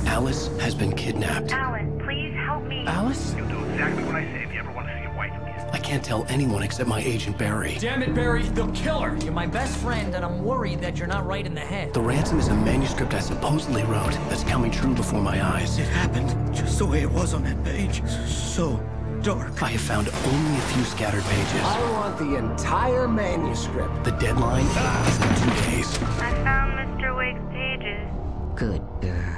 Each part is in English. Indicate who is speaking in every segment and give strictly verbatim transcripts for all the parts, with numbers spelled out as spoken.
Speaker 1: Alice has been kidnapped.
Speaker 2: Alan, please help me.
Speaker 1: Alice?
Speaker 3: You'll do exactly what I say if you ever want to see your wife again.
Speaker 1: I can't tell anyone except my agent Barry.
Speaker 4: Damn it, Barry, they'll kill her! You're my best friend, and I'm worried that you're not right in the head.
Speaker 1: The ransom is a manuscript I supposedly wrote that's coming true before my eyes.
Speaker 5: It happened just the way it was on that page. So dark.
Speaker 1: I have found only a few scattered pages.
Speaker 6: I want the entire manuscript.
Speaker 1: The deadline is in two days.
Speaker 2: I found Mister Wake's pages.
Speaker 7: Good girl.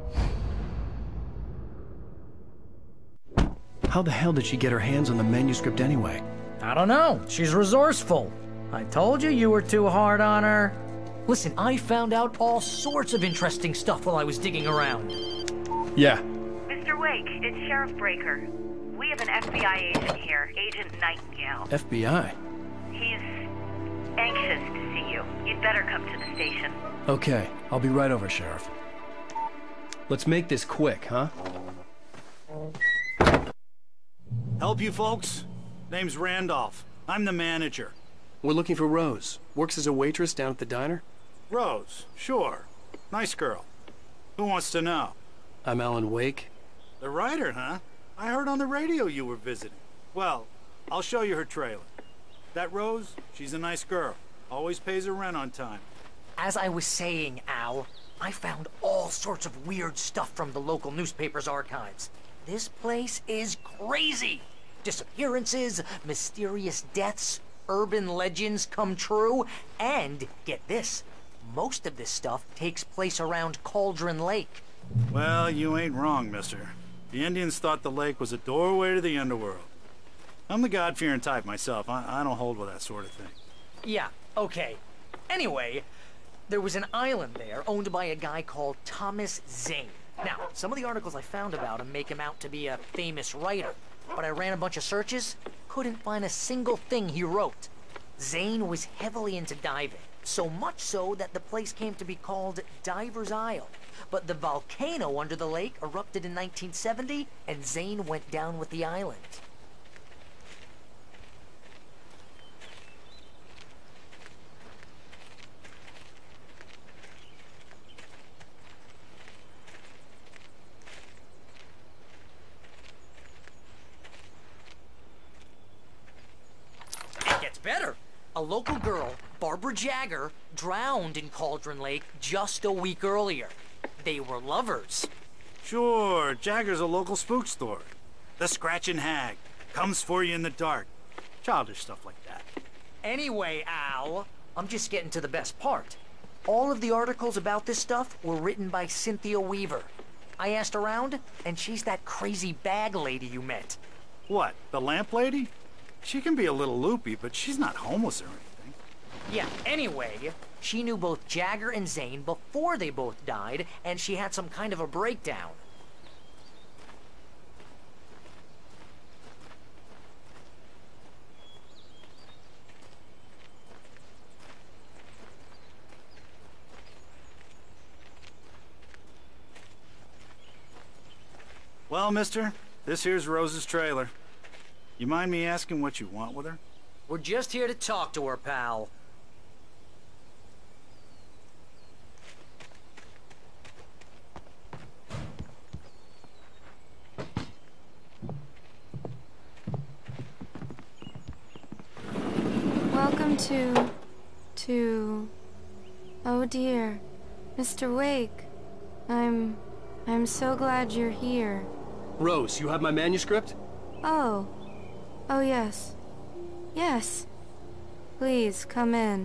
Speaker 1: How the hell did she get her hands on the manuscript anyway?
Speaker 4: I don't know. She's resourceful. I told you you were too hard on her. Listen, I found out all sorts of interesting stuff while I was digging around.
Speaker 1: Yeah.
Speaker 2: Mister Wake, it's Sheriff Breaker. We have an F B I agent here, Agent Nightingale.
Speaker 1: F B I?
Speaker 2: He's anxious to see you. You'd better come to the station.
Speaker 1: Okay, I'll be right over, Sheriff. Let's make this quick, huh?
Speaker 5: Help you folks? Name's Randolph. I'm the manager.
Speaker 1: We're looking for Rose. Works as a waitress down at the diner.
Speaker 5: Rose, sure. Nice girl. Who wants to know?
Speaker 1: I'm Alan Wake.
Speaker 5: The writer, huh? I heard on the radio you were visiting. Well, I'll show you her trailer. That Rose, she's a nice girl. Always pays her rent on time.
Speaker 4: As I was saying, Al, I found all sorts of weird stuff from the local newspaper's archives. This place is crazy. Disappearances, mysterious deaths, urban legends come true, and, get this, most of this stuff takes place around Cauldron Lake.
Speaker 5: Well, you ain't wrong, mister. The Indians thought the lake was a doorway to the underworld. I'm the God-fearing type myself. I, I don't hold with that sort of thing.
Speaker 4: Yeah, okay. Anyway, there was an island there owned by a guy called Thomas Zane. Now, some of the articles I found about him make him out to be a famous writer, but I ran a bunch of searches, couldn't find a single thing he wrote. Zane was heavily into diving, so much so that the place came to be called Diver's Isle. But the volcano under the lake erupted in nineteen seventy, and Zane went down with the island. Better. A local girl, Barbara Jagger, drowned in Cauldron Lake just a week earlier. They were lovers.
Speaker 5: Sure, Jagger's a local spook story. The Scratching Hag. Comes for you in the dark. Childish stuff like that.
Speaker 4: Anyway, Al, I'm just getting to the best part. All of the articles about this stuff were written by Cynthia Weaver. I asked around, and she's that crazy bag lady you met.
Speaker 5: What, the lamp lady? She can be a little loopy, but she's not homeless or anything.
Speaker 4: Yeah, anyway, she knew both Jagger and Zane before they both died, and she had some kind of a breakdown.
Speaker 5: Well, mister, this here's Rose's trailer. You mind me asking what you want with her?
Speaker 4: We're just here to talk to her, pal.
Speaker 8: Welcome to... to... Oh dear. Mister Wake. I'm... I'm so glad you're here.
Speaker 1: Rose, you have my manuscript?
Speaker 8: Oh. Oh, yes. Yes. Please, come in.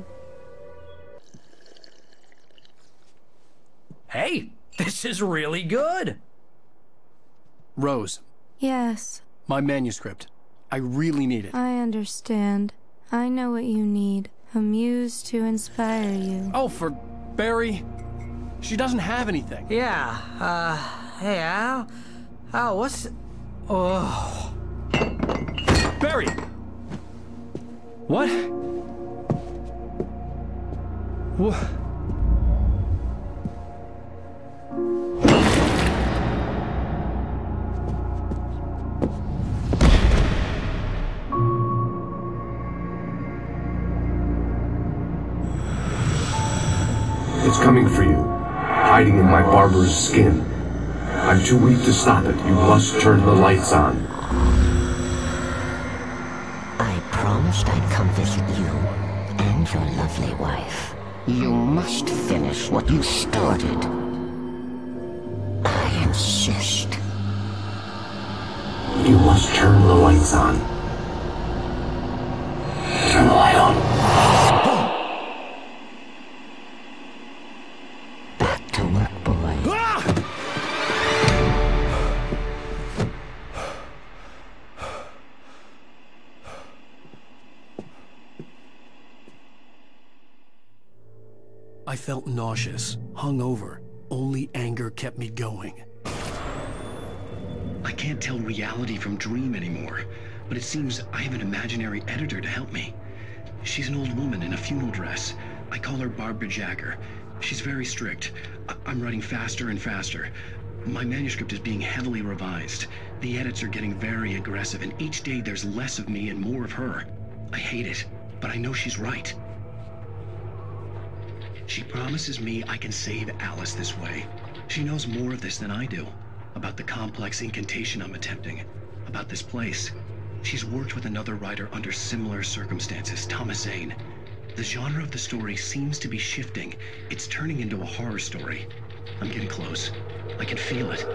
Speaker 4: Hey, this is really good.
Speaker 1: Rose.
Speaker 8: Yes.
Speaker 1: My manuscript. I really need it.
Speaker 8: I understand. I know what you need. A muse to inspire you.
Speaker 1: Oh, for Barry. She doesn't have anything.
Speaker 4: Yeah, uh, hey, Al? Al, what's... Oh...
Speaker 1: Barry! What? What?
Speaker 9: It's coming for you, hiding in my barber's skin.
Speaker 7: I'm too weak to stop it. You must turn the lights on.
Speaker 9: I promised I'd come visit you and your lovely wife. You must finish what you started. I insist.
Speaker 7: You must turn the lights on. Turn the light on.
Speaker 9: Back to work, boy.
Speaker 1: Ah! I felt nauseous, hungover. Only anger kept me going.
Speaker 10: I can't tell reality from dream anymore, but it seems I have an imaginary editor to help me. She's an old woman in a funeral dress. I call her Barbara Jacker. She's very strict. I I'm writing faster and faster. My manuscript is being heavily revised. The edits are getting very aggressive, and each day there's less of me and more of her. I hate it, but I know she's right. She promises me I can save Alice this way. She knows more of this than I do. About the complex incantation I'm attempting. About this place. She's worked with another writer under similar circumstances, Thomas Zane. The genre of the story seems to be shifting. It's turning into a horror story. I'm getting close. I can feel it.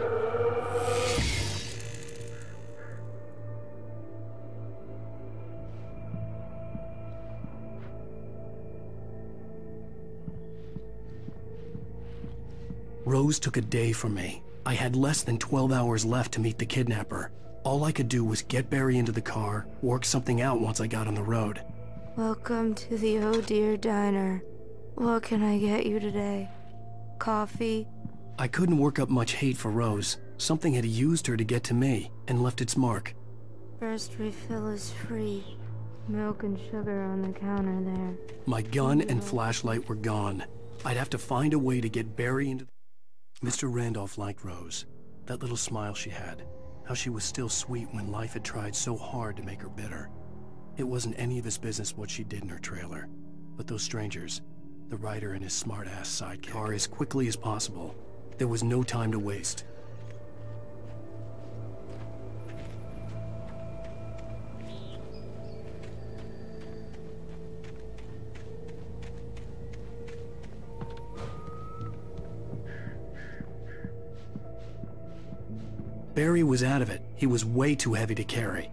Speaker 1: Rose took a day from me. I had less than twelve hours left to meet the kidnapper. All I could do was get Barry into the car, work something out once I got on the road.
Speaker 8: Welcome to the Oh Dear Diner. What can I get you today? Coffee?
Speaker 1: I couldn't work up much hate for Rose. Something had used her to get to me, and left its mark.
Speaker 8: First refill is free. Milk and sugar on the counter there.
Speaker 1: My gun and flashlight were gone. I'd have to find a way to get Barry into... Mister Randolph liked Rose. That little smile she had. How she was still sweet when life had tried so hard to make her bitter. It wasn't any of his business what she did in her trailer. But those strangers, the writer and his smart-ass sidekick, are as quickly as possible. There was no time to waste. Barry was out of it. He was way too heavy to carry.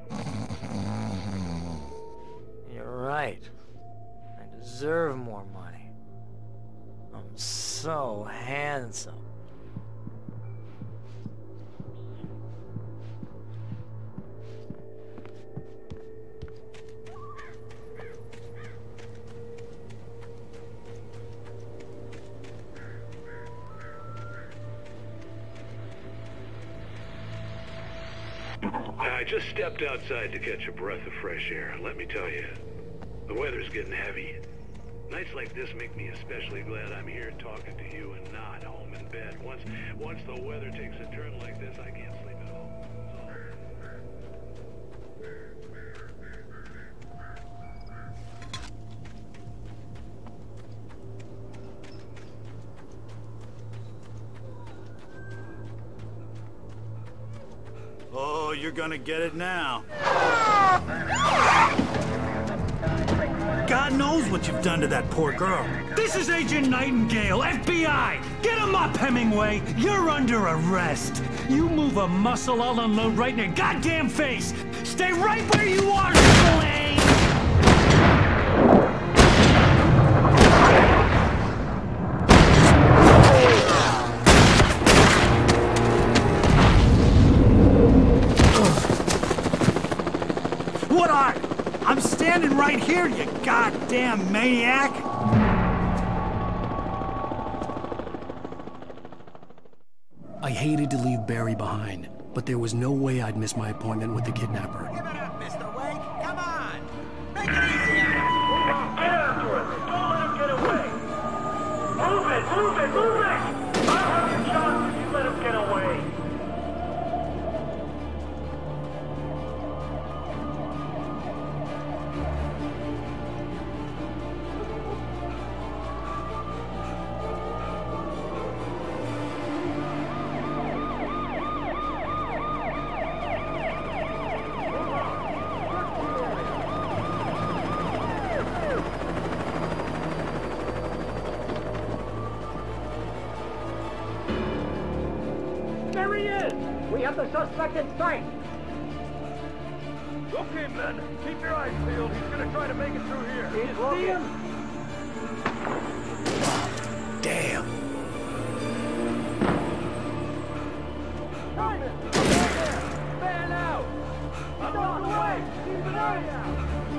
Speaker 4: You're right. I deserve more money. I'm so handsome.
Speaker 11: I just stepped outside to catch a breath of fresh air. Let me tell you, the weather's getting heavy. Nights like this make me especially glad I'm here talking to you and not home in bed. Once, once the weather takes a turn like this, I can't sleep at all.
Speaker 5: Oh, you're gonna get it now. God knows what you've done to that poor girl.
Speaker 12: This is Agent Nightingale, F B I! Get him up, Hemingway! You're under arrest! You move a muscle, I'll unload right in your goddamn face! Stay right where you are, Spillane!
Speaker 5: What are? I'm standing right here, you goddamn maniac!
Speaker 1: I hated to leave Barry behind, but there was no way I'd miss my appointment with the kidnapper.
Speaker 6: Give it up, Mister Wake. Come on. Make it easy on him.
Speaker 11: Get after him! Don't let him get away! Move it! Move it! Move it! I'll have your chance if you let him get away!
Speaker 13: he is! We have the suspect in sight!
Speaker 3: Okay, men, keep your eyes peeled. He's gonna try to make it through here.
Speaker 13: He's
Speaker 3: You
Speaker 13: looking.
Speaker 3: see him?
Speaker 1: Damn.
Speaker 3: Right there! Fan out! I'm on the way! Keep an eye out!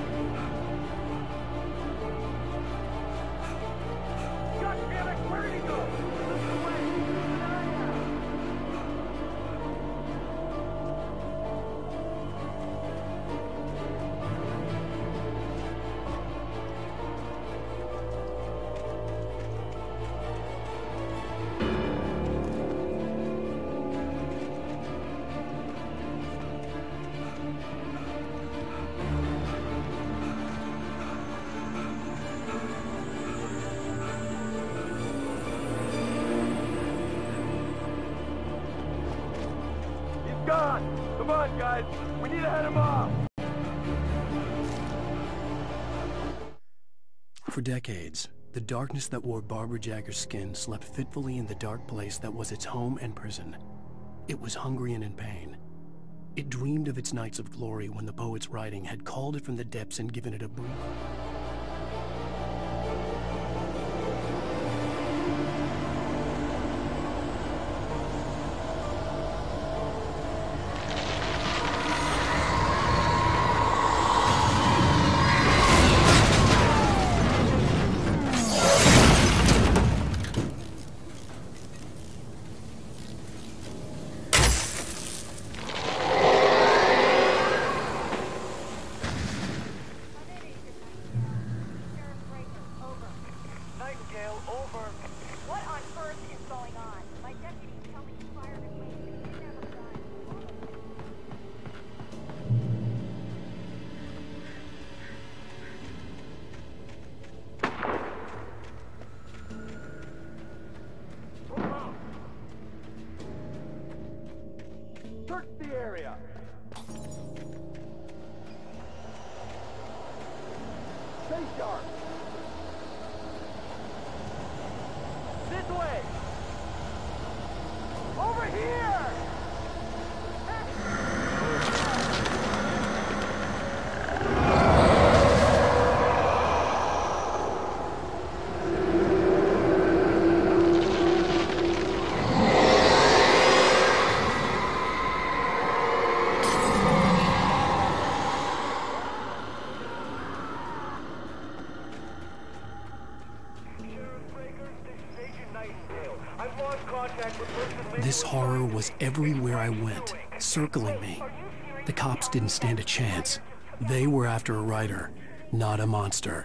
Speaker 3: God damn it, where did he go? This way! Keep an eye out! Gone! Come on, guys! We need to head him off!
Speaker 1: For decades, the darkness that wore Barbara Jagger's skin slept fitfully in the dark place that was its home and prison. It was hungry and in pain. It dreamed of its nights of glory when the poet's writing had called it from the depths and given it a brief.
Speaker 3: Search the area! Stay sharp! This way! Over here!
Speaker 1: This horror was everywhere I went, circling me. The cops didn't stand a chance. They were after a writer, not a monster.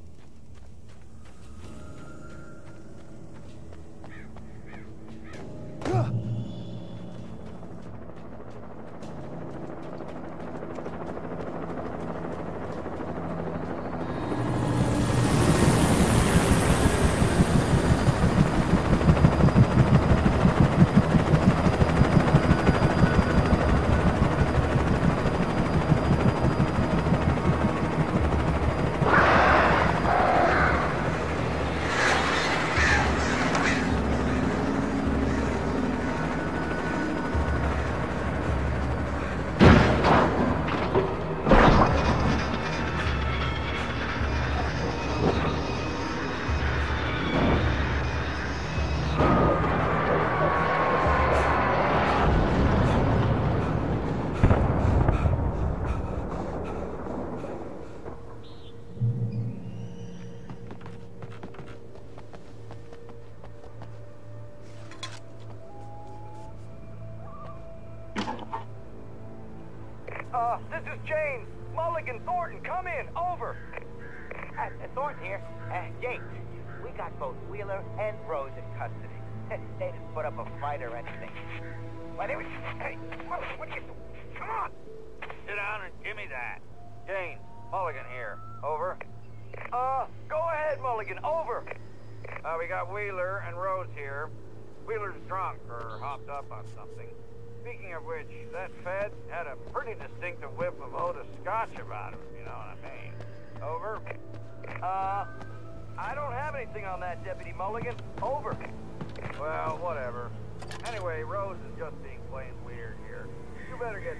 Speaker 3: Uh, this is James. Mulligan, Thornton, come in. Over.
Speaker 6: Uh, uh, Thornton here. Uh, James, we got both Wheeler and Rose in custody. They didn't put up a fight or anything. Why, they were... Hey, what, what you... Come on!
Speaker 3: Sit down and give me that. James, Mulligan here. Over. Uh, go ahead, Mulligan. Over. Uh, we got Wheeler and Rose here. Wheeler's drunk or hopped up on something. Speaking of which, that Fed had a pretty distinctive whiff of Otis Scotch about him, you know what I mean. Over. Uh, I don't have anything on that, Deputy Mulligan. Over. Well, whatever. Anyway, Rose is just being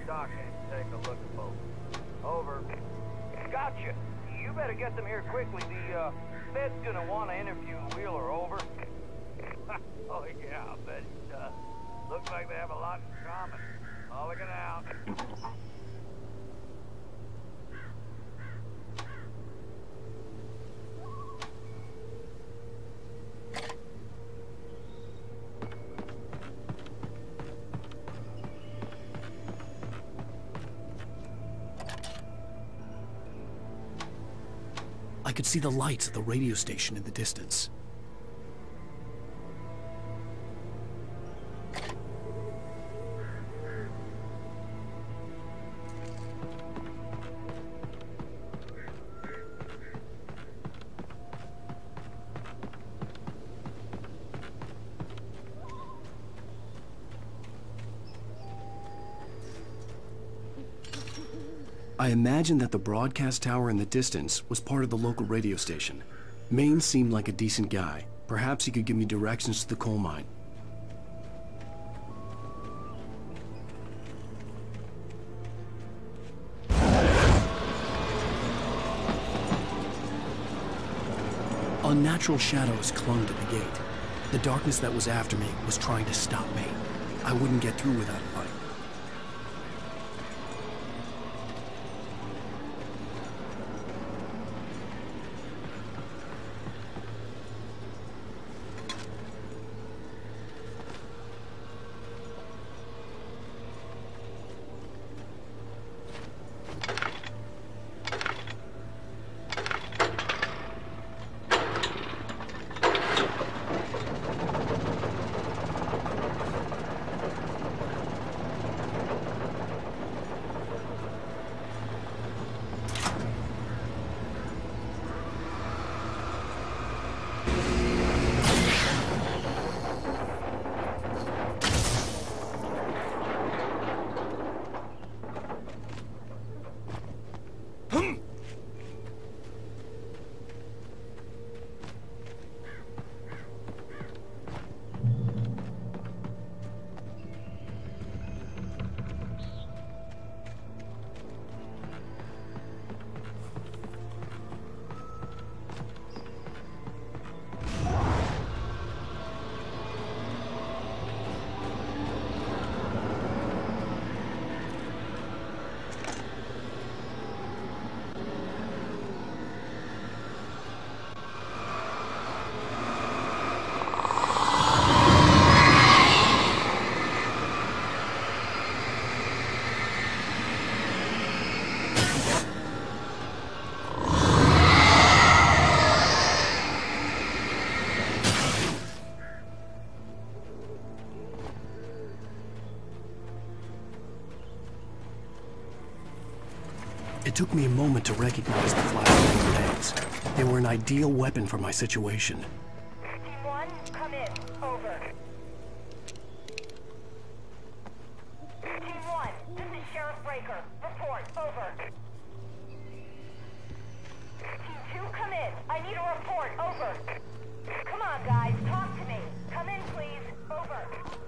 Speaker 3: dock and take a look at both. Over.
Speaker 6: Gotcha. You better get them here quickly. The, uh, Fed's gonna want to interview Wheeler. Over.
Speaker 3: Oh, yeah, I'll bet he does. Looks like they have a lot in common. Mulligan out.
Speaker 1: I could see the lights of the radio station in the distance. I imagined that the broadcast tower in the distance was part of the local radio station. Maine seemed like a decent guy. Perhaps he could give me directions to the coal mine. Unnatural shadows clung to the gate. The darkness that was after me was trying to stop me. I wouldn't get through without a fight. It took me a moment to recognize the flashbang grenades. They were an ideal weapon for my situation.
Speaker 2: Team one, come in. Over. Team one, this is Sheriff Breaker. Report. Over. Team two, come in. I need a report. Over. Come on, guys. Talk to me. Come in, please. Over.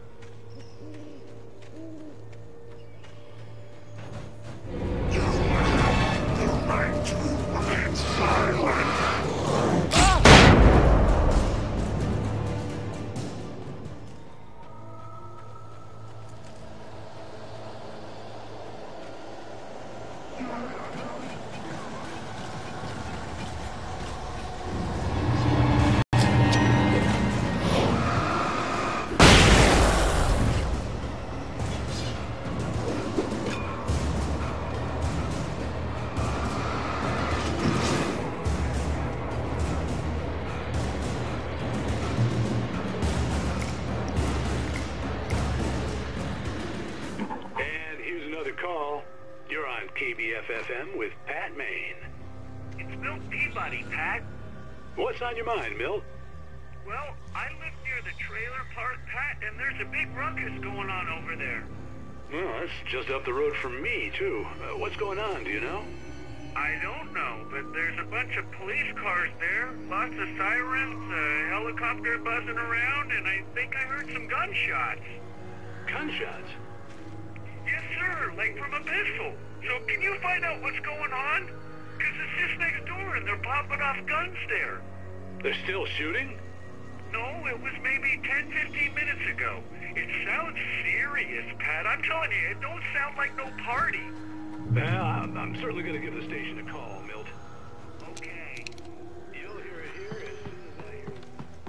Speaker 11: Call. You're on K B F F M with Pat Maine.
Speaker 14: It's Milt Peabody, Pat.
Speaker 11: What's on your mind, Milt?
Speaker 14: Well, I live near the trailer park, Pat, and there's a big ruckus going on over there.
Speaker 11: Well, that's just up the road from me, too. Uh, what's going on, do you know?
Speaker 14: I don't know, but there's a bunch of police cars there, lots of sirens, a helicopter buzzing around, and I think I heard some gunshots.
Speaker 11: Gunshots?
Speaker 14: Yes, sir. door, like from a pistol. So can you find out what's going on? Because it's just next door and they're popping off guns there.
Speaker 11: They're still shooting?
Speaker 14: No, it was maybe ten, fifteen minutes ago. It sounds serious, Pat. I'm telling you, it don't sound like no party.
Speaker 11: Well, I'm, I'm certainly going to give the station a call, Milt.
Speaker 14: Okay.
Speaker 11: You'll hear it here as soon as I hear it.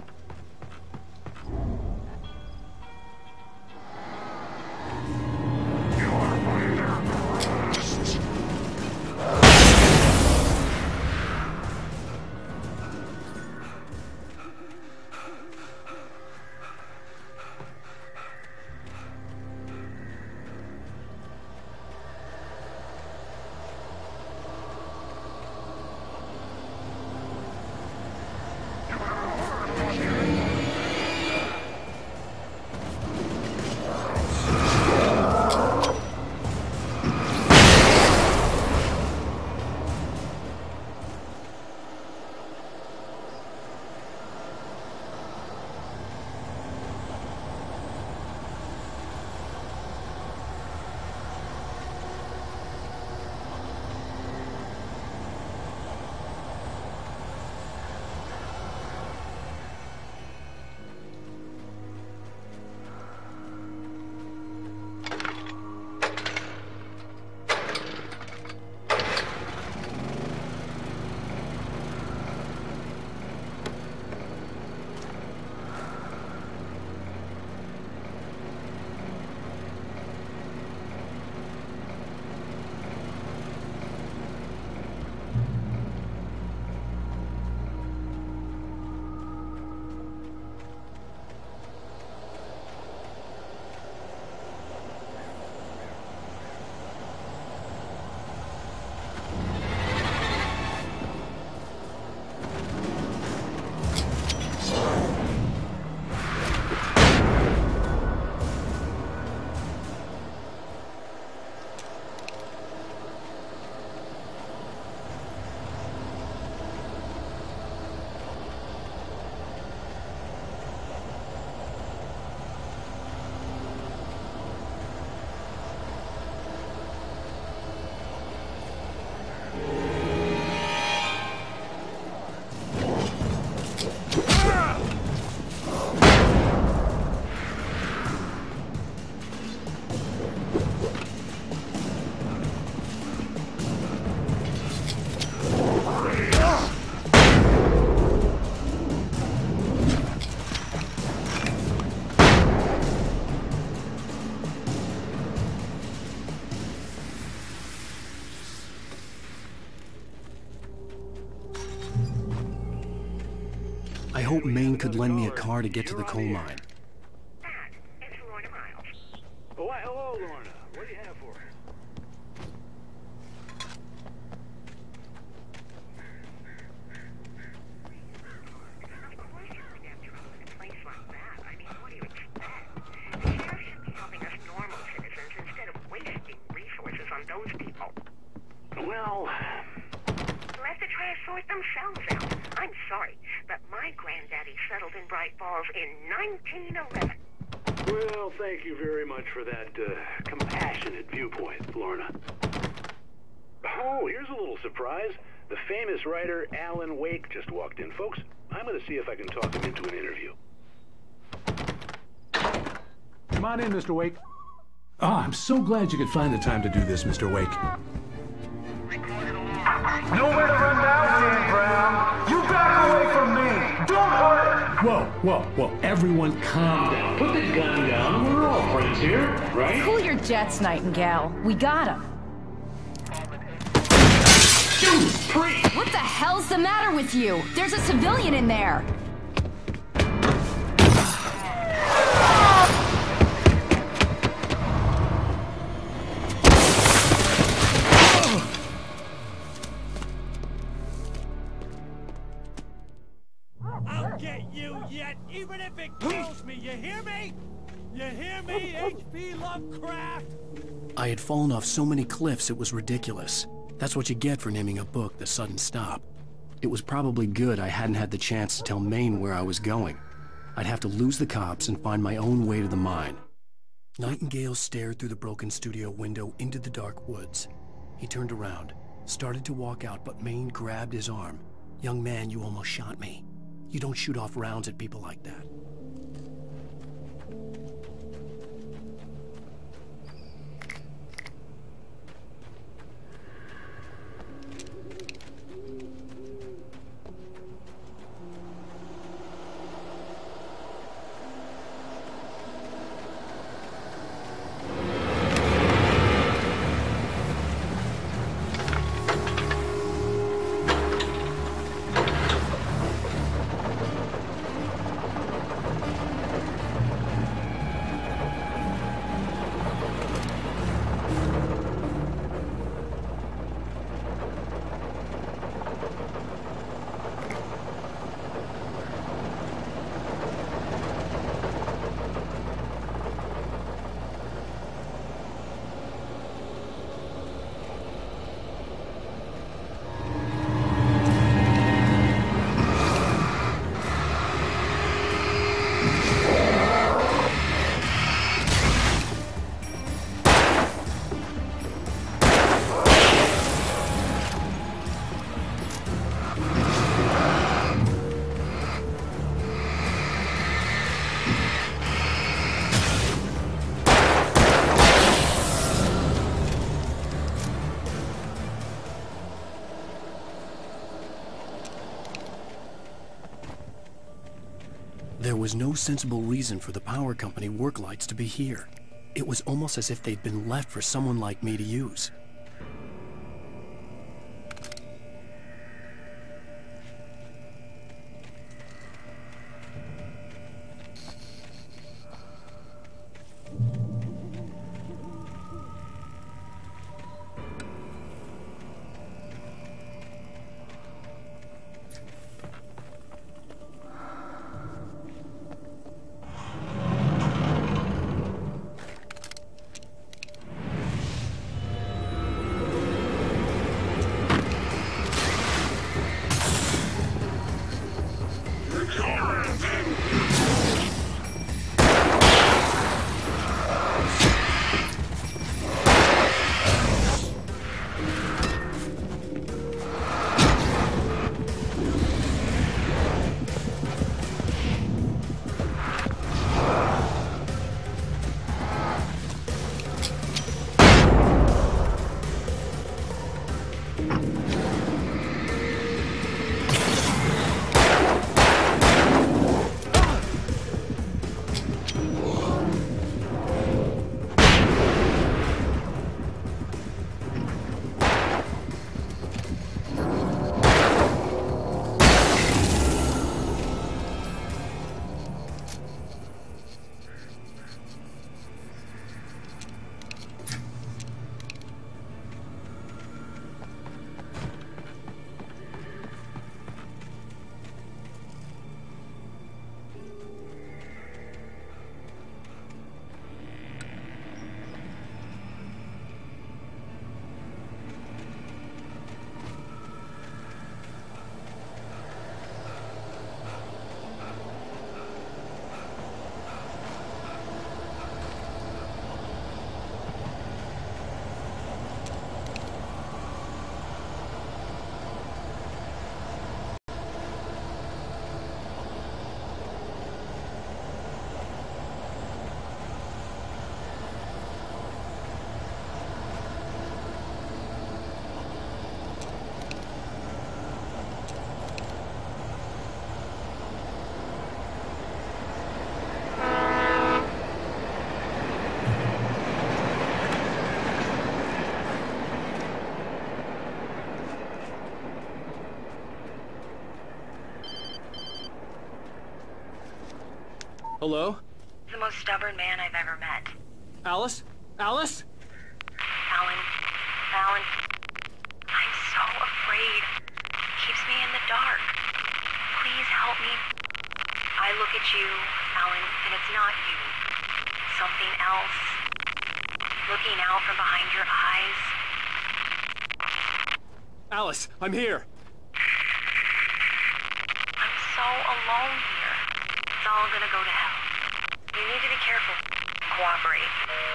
Speaker 1: I hope Maine could lend me a car to get to the coal mine.
Speaker 14: It's Lorna Miles.
Speaker 11: Oh, why, hello, Lorna. What do you have for her?
Speaker 15: Of course you would have trouble in a place like that. I mean, what do you expect? The sheriff should be helping us normal citizens instead of wasting resources on those people.
Speaker 11: Well...
Speaker 15: Let the try to sort themselves out. I'm sorry, but my granddaddy settled in Bright Falls in nineteen eleven.
Speaker 11: Well, thank you very much for that uh, compassionate viewpoint, Lorna. Oh, here's a little surprise. The famous writer Alan Wake just walked in. Folks, I'm going to see if I can talk him into an interview.
Speaker 16: Come on in, Mister Wake. Ah, I'm so glad you could find the time to do this, Mister Wake.
Speaker 17: Nowhere to run now, Dan Brown. You back away from me. Don't hurt her.
Speaker 16: Whoa, whoa, whoa. Everyone calm down. Put the gun down. We're all friends here, right?
Speaker 18: Cool your jets, Nightingale. We got him.
Speaker 16: Judas Priest!
Speaker 18: What the hell's the matter with you? There's a civilian in there.
Speaker 12: I'll get you yet, even if it kills me. You hear me? You hear me, H P Lovecraft?
Speaker 1: I had fallen off so many cliffs it was ridiculous. That's what you get for naming a book The Sudden Stop. It was probably good I hadn't had the chance to tell Maine where I was going. I'd have to lose the cops and find my own way to the mine. Nightingale stared through the broken studio window into the dark woods. He turned around, started to walk out, but Maine grabbed his arm. "Young man, you almost shot me. You don't shoot off rounds at people like that." There was no sensible reason for the power company work lights to be here. It was almost as if they'd been left for someone like me to use.
Speaker 19: Hello?
Speaker 15: The most stubborn man I've ever met.
Speaker 19: Alice? Alice?
Speaker 15: Alan. Alan. I'm so afraid. He keeps me in the dark. Please help me. I look at you, Alan, and it's not you. Something else. Looking out from behind your eyes.
Speaker 19: Alice, I'm here.
Speaker 15: I'm so alone here. It's all gonna go to hell. You need to be careful. cooperate.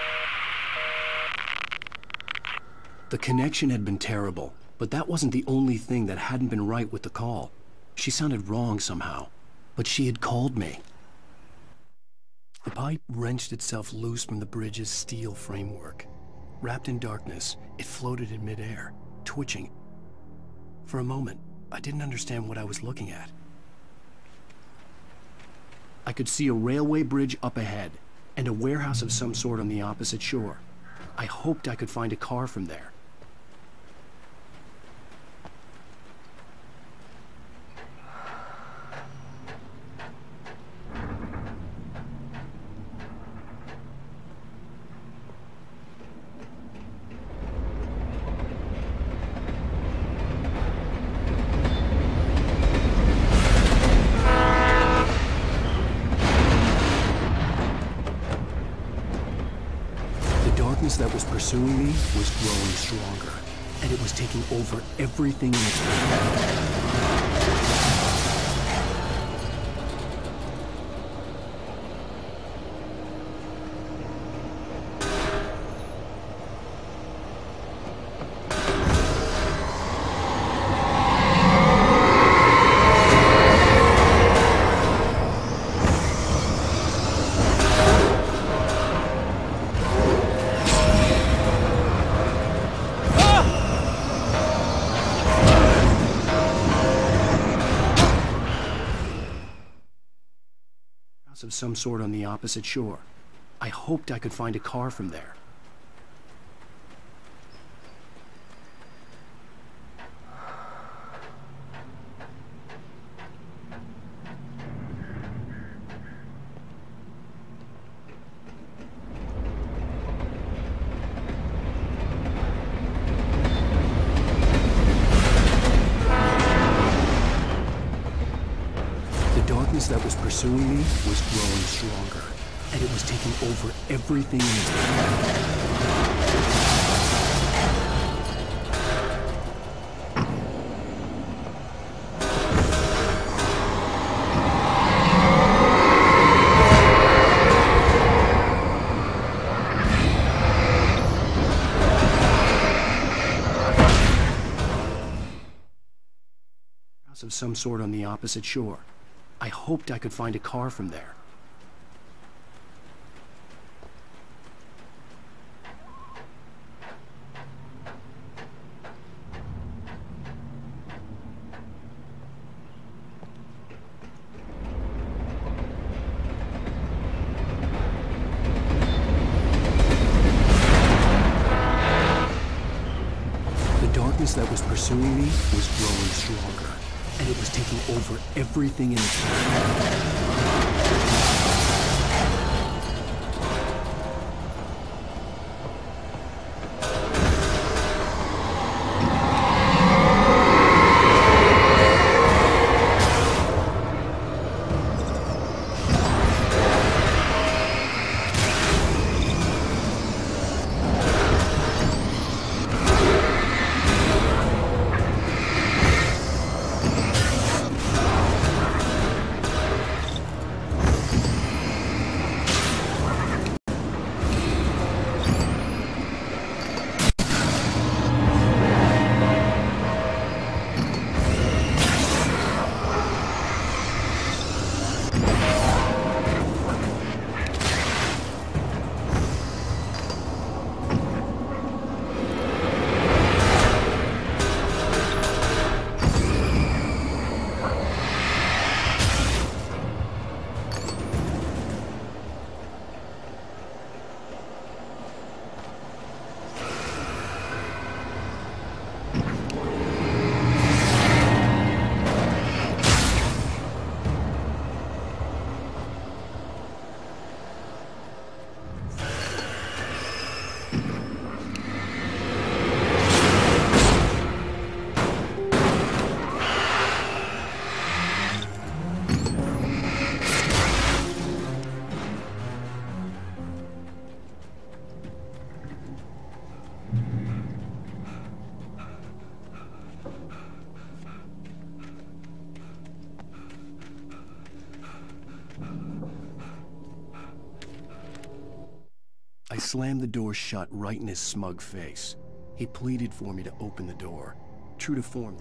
Speaker 1: The connection had been terrible, but that wasn't the only thing that hadn't been right with the call. She sounded wrong somehow, but she had called me. The pipe wrenched itself loose from the bridge's steel framework. Wrapped in darkness, it floated in midair, twitching. For a moment, I didn't understand what I was looking at. I could see a railway bridge up ahead, and a warehouse of some sort on the opposite shore. I hoped I could find a car from there. That was pursuing me was growing stronger, and it was taking over everything in its path. Of some sort on the opposite shore. I hoped I could find a car from there. That was pursuing me was growing stronger, and it was taking over everything in its path. Of some sort on the opposite shore. I hoped I could find a car from there. The darkness that was pursuing me was growing stronger, and it was taking over everything in its path. I slammed the door shut right in his smug face. He pleaded for me to open the door. True to form,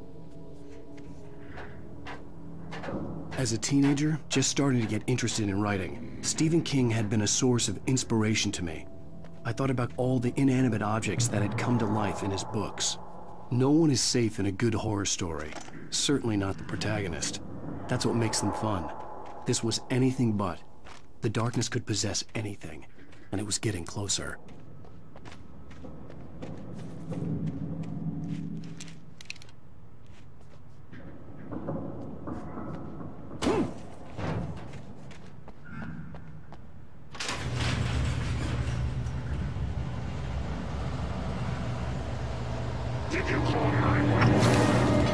Speaker 1: as a teenager, just starting to get interested in writing, Stephen King had been a source of inspiration to me. I thought about all the inanimate objects that had come to life in his books. No one is safe in a good horror story. Certainly not the protagonist. That's what makes them fun. This was anything but. The darkness could possess anything, and it was getting closer.
Speaker 14: Did you call nine one one?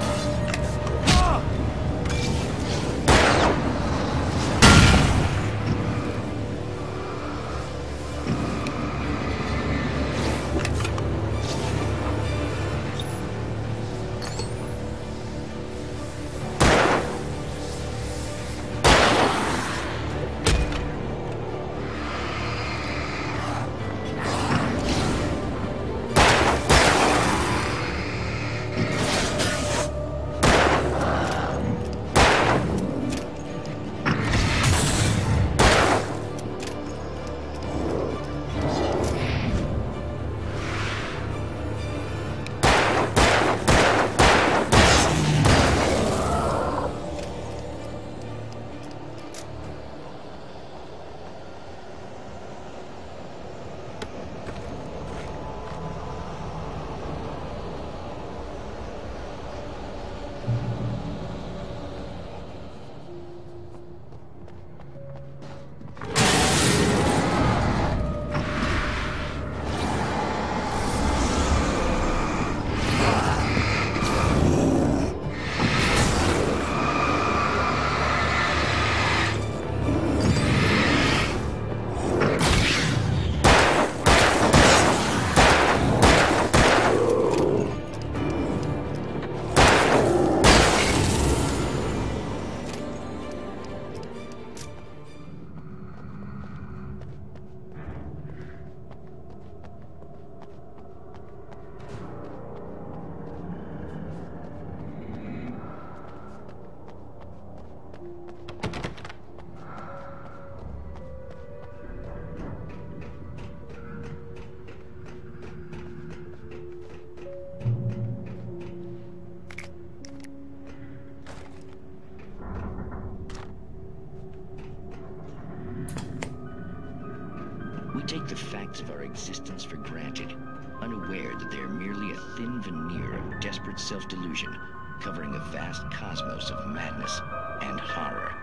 Speaker 20: We take the facts of our existence for granted, unaware that they are merely a thin veneer of desperate self-delusion, covering a vast cosmos of madness and horror.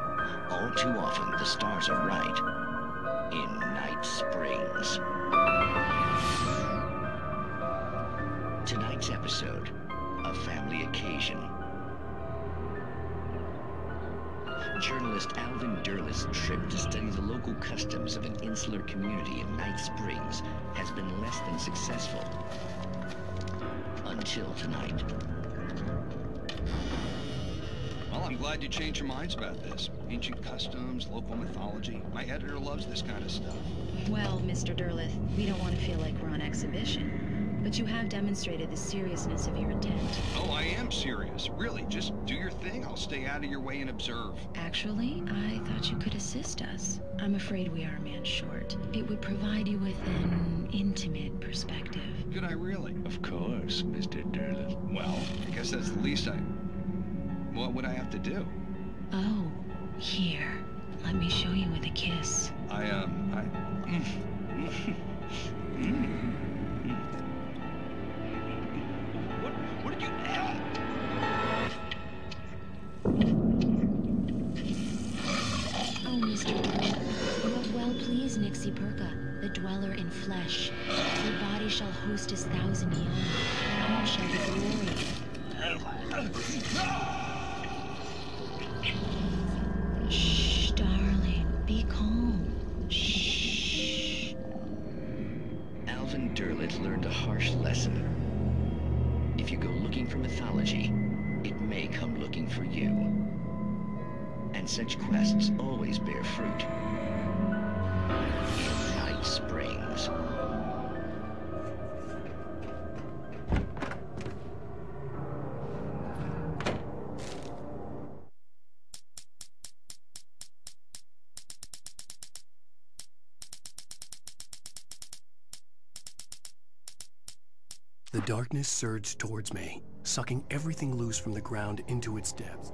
Speaker 20: All too often, the stars are right in Night Springs. Tonight's episode, A Family Occasion. Journalist Alvin Derleth's trip to study the local customs of an insular community in Night Springs has been less than successful. Until tonight.
Speaker 21: Well, I'm glad you changed your minds about this. Ancient customs, local mythology. My editor loves this kind of stuff.
Speaker 22: Well, Mister Derleth, we don't want to feel like we're on exhibition. But you have demonstrated the seriousness of your intent.
Speaker 21: Oh, I am serious. Really, just do your thing. I'll stay out of your way and observe.
Speaker 22: Actually, I thought you could assist us. I'm afraid we are a man short. It would provide you with an intimate perspective.
Speaker 21: Could I really?
Speaker 20: Of course, Mister Derleth.
Speaker 21: Well, I guess that's the least I... What would I have to do?
Speaker 22: Oh, here. Let me show you with a kiss.
Speaker 21: I, um, I... Mm. Mm. What did you...
Speaker 22: Oh, Mister Derleth, you have well pleased Nixie Perka, the dweller in flesh. Your body shall host his thousand young. All shall be glory. Shh, darling. Be calm. Shh.
Speaker 20: Alvin Derleth learned a harsh lesson. If you go looking for mythology, it may come looking for you. And such quests always bear fruit. In Night Springs.
Speaker 1: The darkness surged towards me, sucking everything loose from the ground into its depths.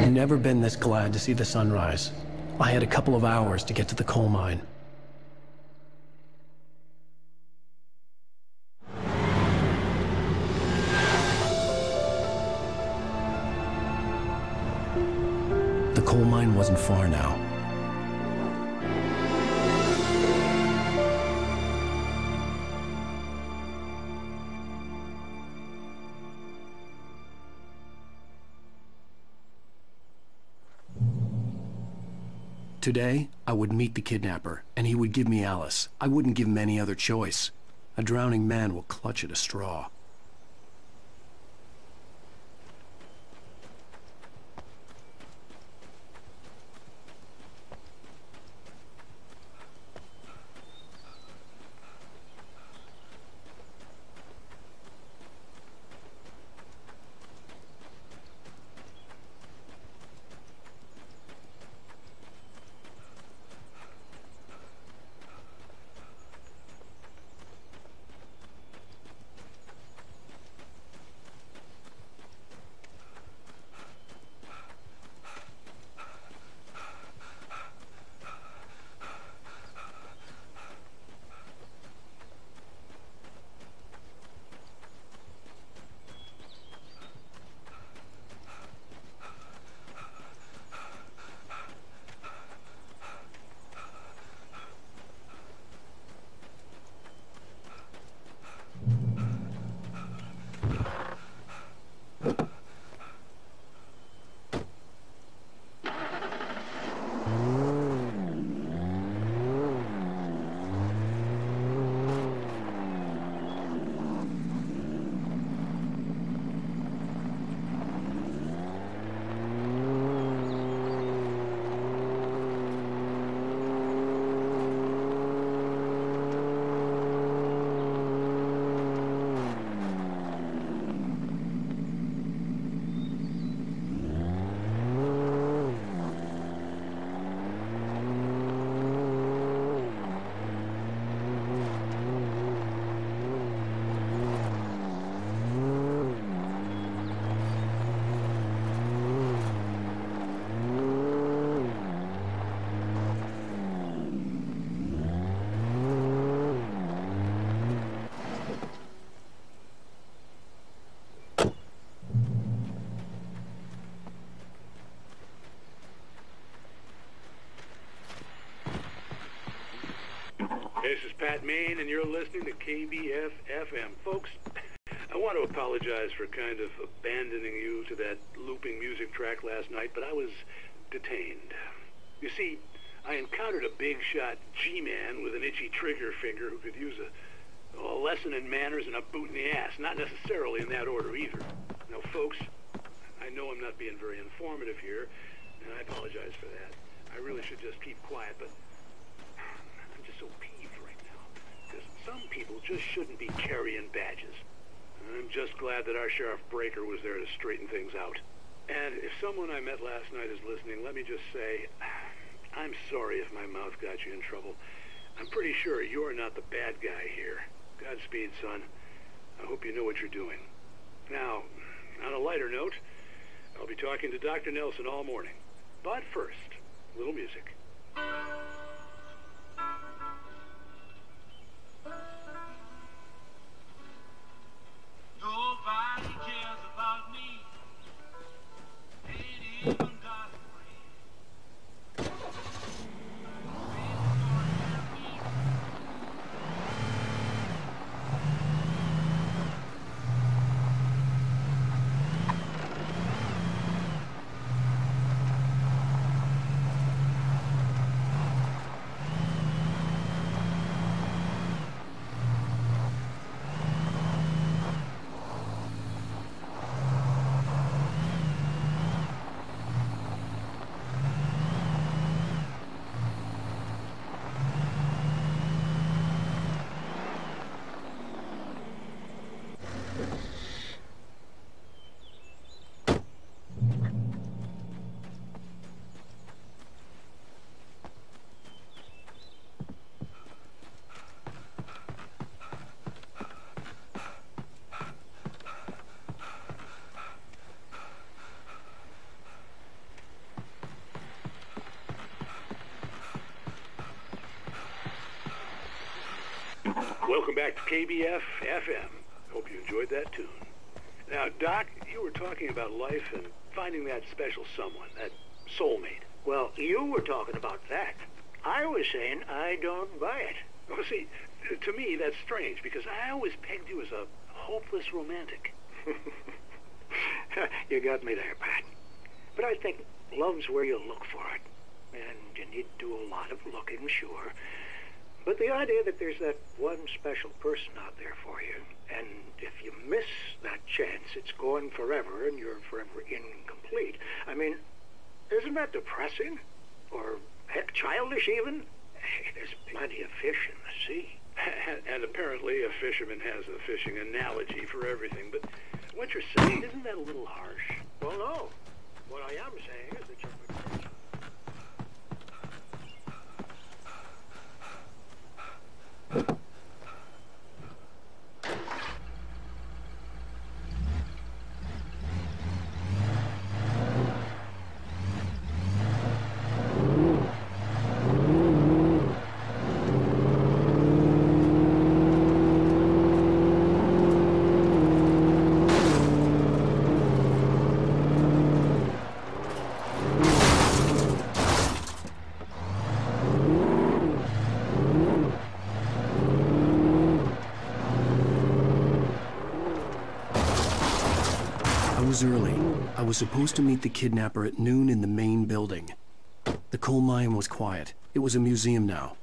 Speaker 1: I've never been this glad to see the sunrise. I had a couple of hours to get to the coal mine. The coal mine wasn't far now. Today, I would meet the kidnapper, and he would give me Alice. I wouldn't give him any other choice. A drowning man will clutch at a straw.
Speaker 11: This is Pat Maine, and you're listening to K B F F M. Folks, I want to apologize for kind of abandoning you to that looping music track last night, but I was detained. You see, I encountered a big-shot G-man with an itchy trigger finger who could use a, a lesson in manners and a boot in the ass. Not necessarily in that order, either. Now, folks, I know I'm not being very informative here, and I apologize for that. I really should just keep quiet, but I'm just so peeved right now. Because some people just shouldn't be carrying badges. I'm just glad that our Sheriff Breaker was there to straighten things out. And if someone I met last night is listening, let me just say, I'm sorry if my mouth got you in trouble. I'm pretty sure you're not the bad guy here. Godspeed, son. I hope you know what you're doing. Now, on a lighter note, I'll be talking to Doctor Nelson all morning. But first, a little music.
Speaker 17: Nobody cares about me. Ain't even got a friend.
Speaker 11: Welcome back to K B F F M. Hope you enjoyed that tune. Now, Doc, you were talking about life and finding that special someone, that soulmate.
Speaker 7: Well, you were talking about that. I was saying I don't buy it.
Speaker 11: Well, see, to me, that's strange, because I always pegged you as a hopeless romantic.
Speaker 7: You got me there, Pat. But I think love's where you look for it. And you need to do a lot of looking, sure. But the idea that there's that one special person out there for you, and if you miss that chance, it's gone forever, and you're forever incomplete. I mean, isn't that depressing? Or, heck, childish even? Hey, there's plenty of fish in the sea.
Speaker 11: And, and apparently a fisherman has a fishing analogy for everything, but what you're saying, isn't that a little harsh?
Speaker 7: Well, no. What I am saying is that you're...
Speaker 1: I was early. I was supposed to meet the kidnapper at noon in the main building. The coal mine was quiet. It was a museum now.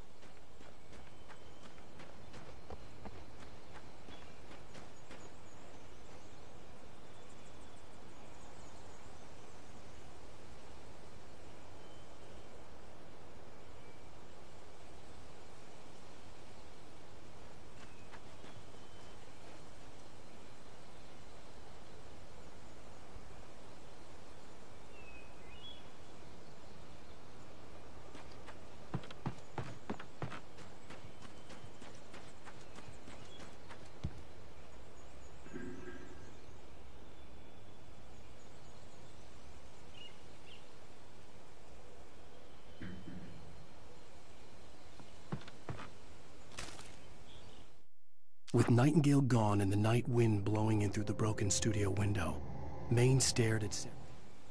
Speaker 1: With Nightingale gone and the night wind blowing in through the broken studio window, Maine stared at Sarah.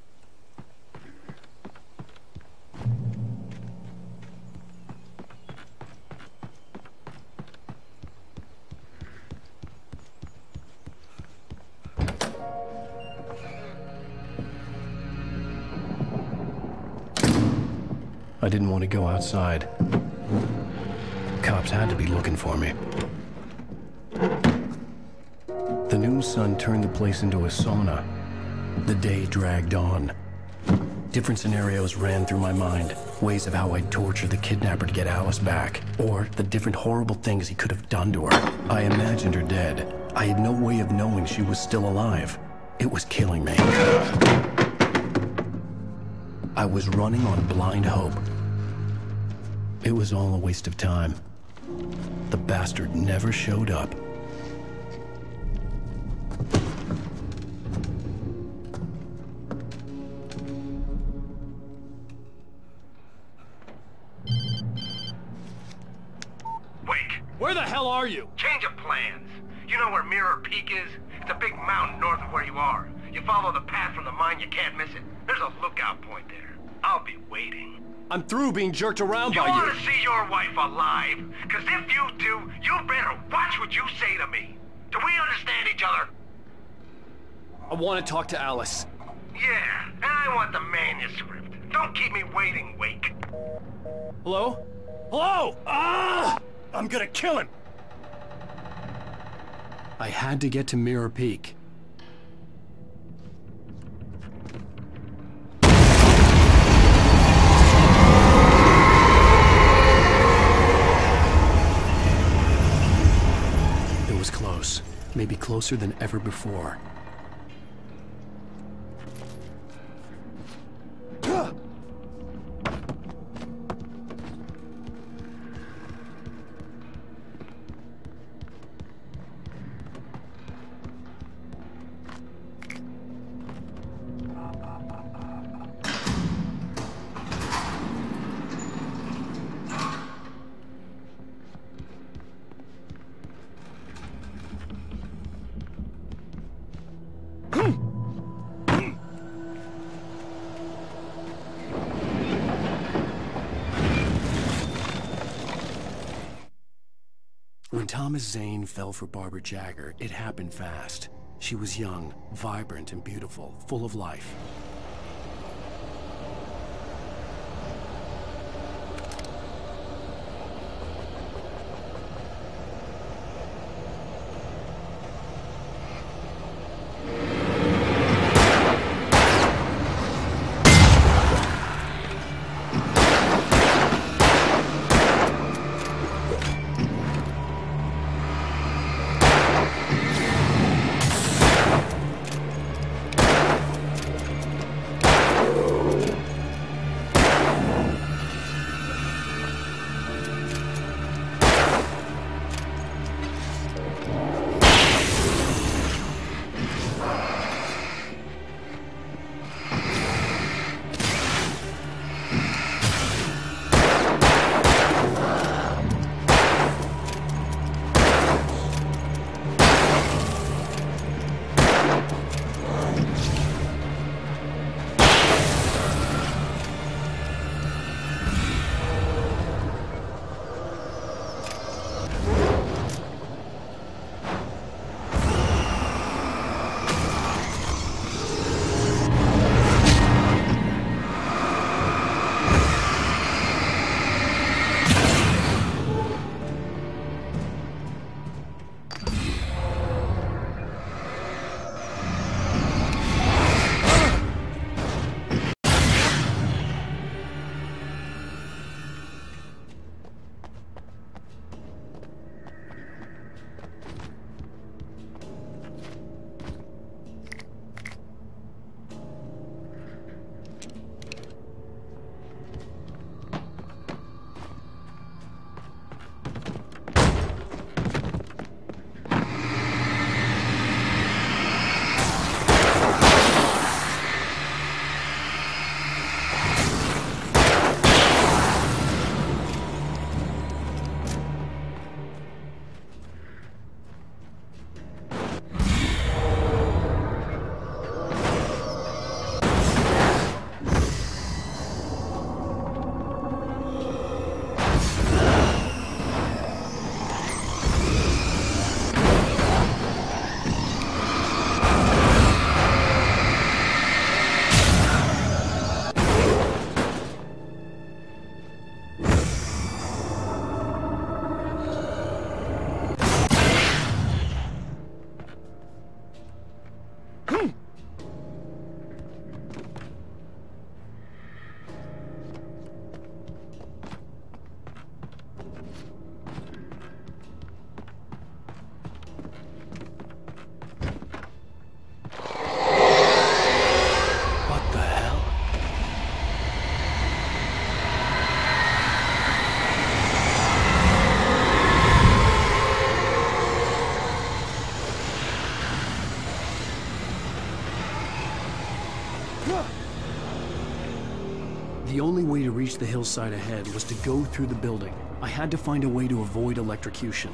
Speaker 1: I didn't want to go outside. Cops had to be looking for me. The noon sun turned the place into a sauna. The day dragged on. Different scenarios ran through my mind. Ways of how I'd torture the kidnapper to get Alice back. Or the different horrible things he could have done to her. I imagined her dead. I had no way of knowing she was still alive. It was killing me. I was running on blind hope. It was all a waste of time. The bastard never showed up.
Speaker 19: Where the hell are you?
Speaker 9: Change of plans. You know where Mirror Peak is? It's a big mountain north of where you are. You follow the path from the mine, you can't miss it. There's a lookout point there. I'll be waiting.
Speaker 19: I'm through being jerked around
Speaker 9: you
Speaker 19: by you.
Speaker 9: You want to see your wife alive? Because if you do, you better watch what you say to me. Do we understand each other?
Speaker 19: I want to talk to Alice.
Speaker 9: Yeah, and I want the manuscript. Don't keep me waiting, Wake.
Speaker 19: Hello? Hello? Ah! I'm gonna kill him!
Speaker 1: I had to get to Mirror Peak. It was close. Maybe closer than ever before. Thomas Zane fell for Barbara Jagger, it happened fast. She was young, vibrant, and beautiful, full of life. The only way to reach the hillside ahead was to go through the building. I had to find a way to avoid electrocution.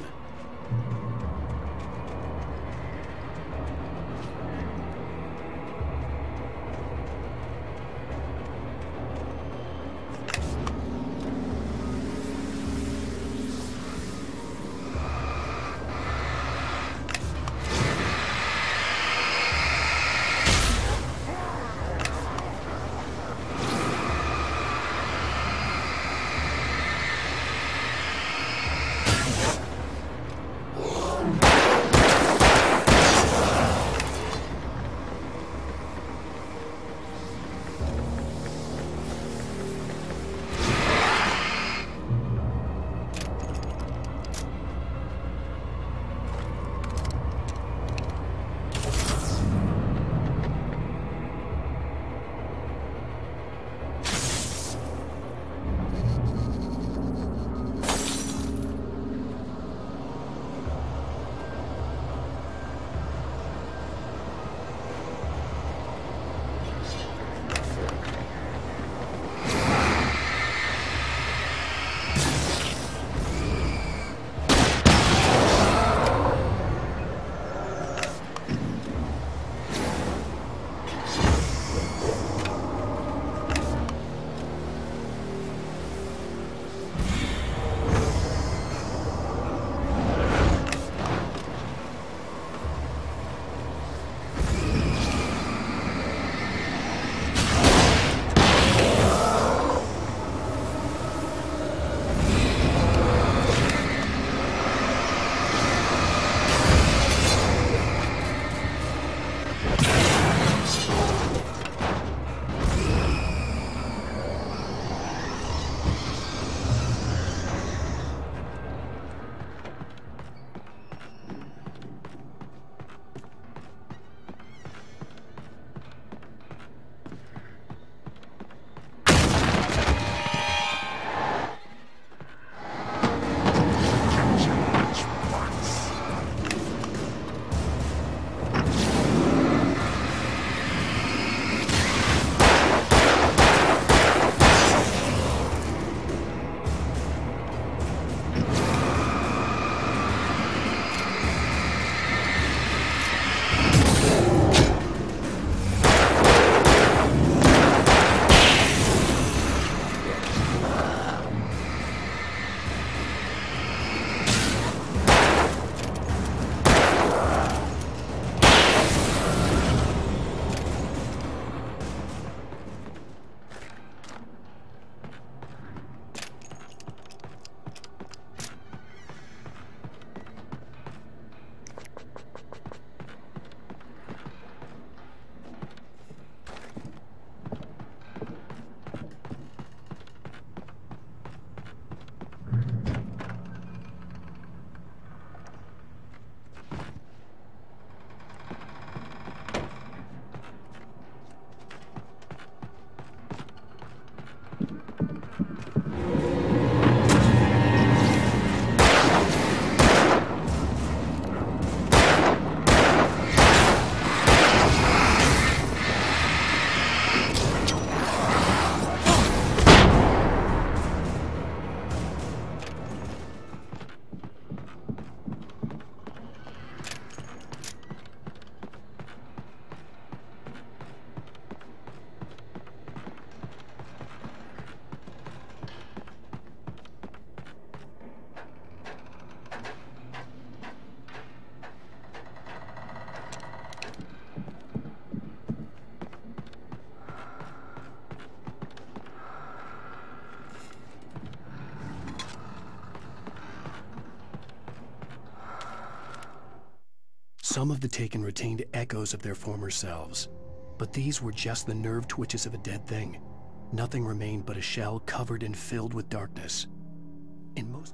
Speaker 1: Some of the Taken retained echoes of their former selves, but these were just the nerve twitches of a dead thing. Nothing remained but a shell covered and filled with darkness. In most...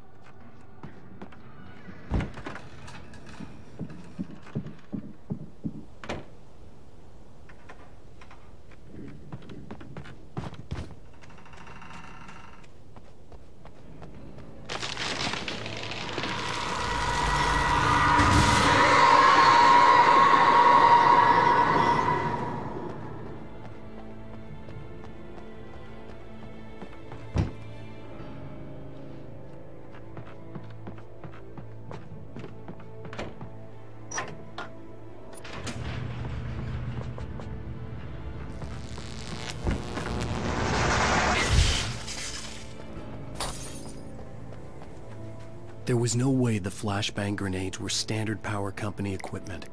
Speaker 1: There was no way the flashbang grenades were Standard Power Company equipment.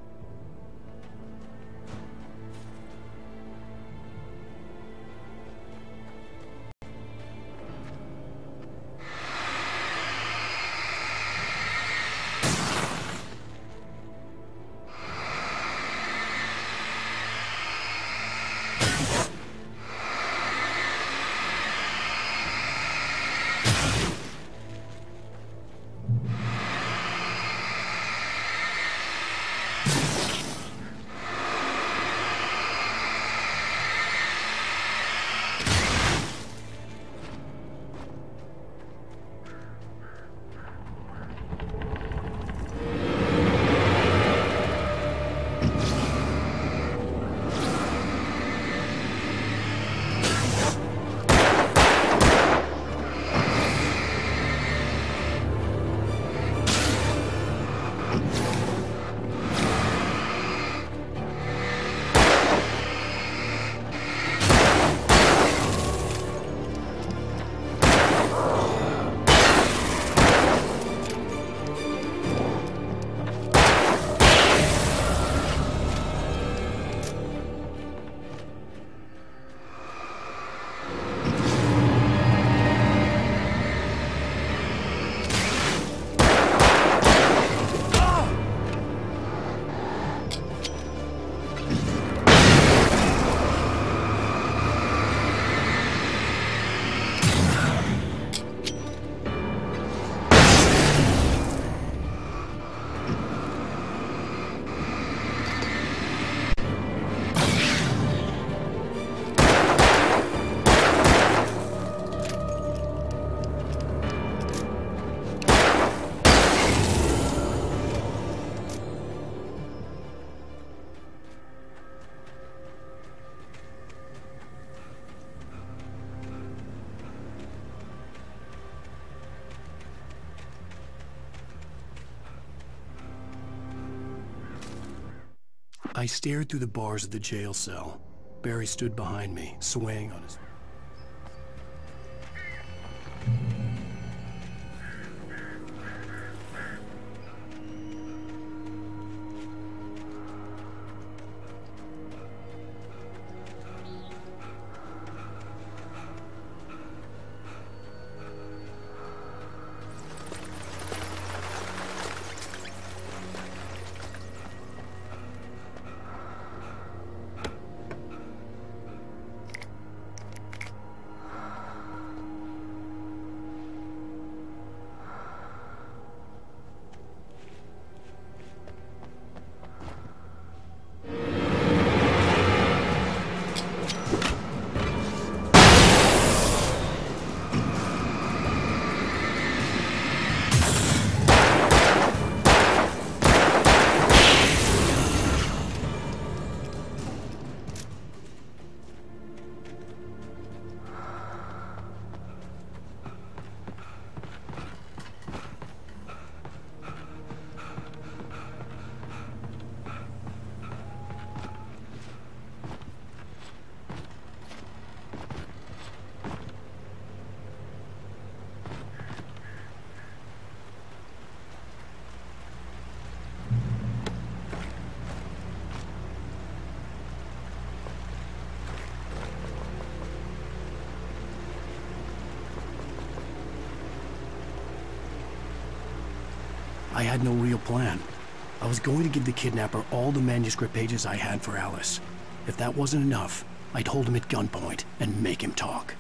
Speaker 1: I stared through the bars of the jail cell. Barry stood behind me, swaying on his... I had no real plan. I was going to give the kidnapper all the manuscript pages I had for Alice. If that wasn't enough, I'd hold him at gunpoint and make him talk.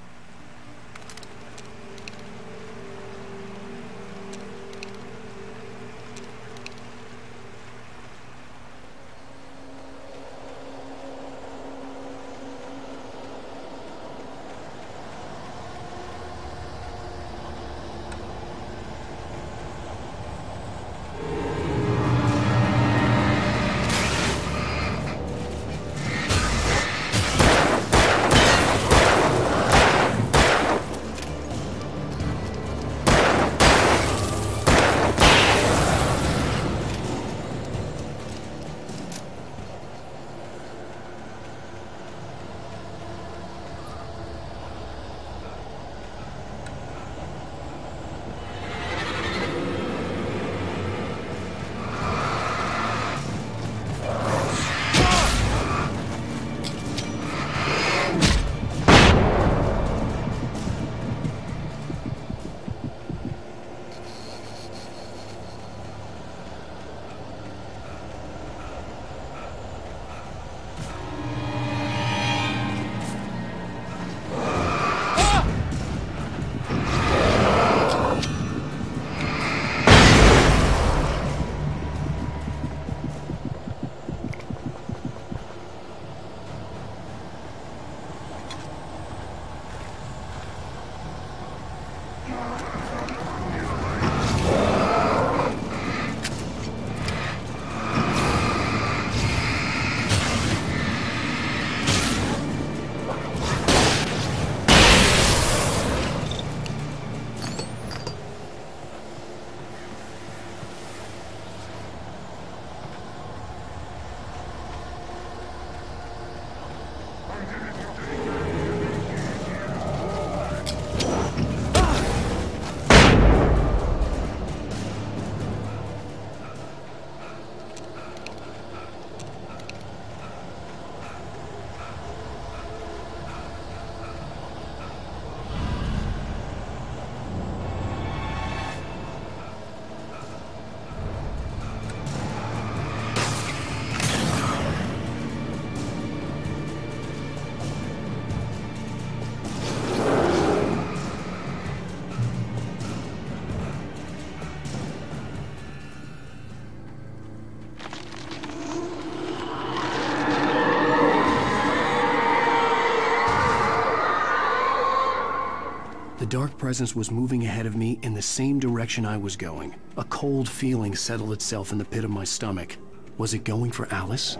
Speaker 1: The dark presence was moving ahead of me in the same direction I was going. A cold feeling settled itself in the pit of my stomach. Was it going for Alice?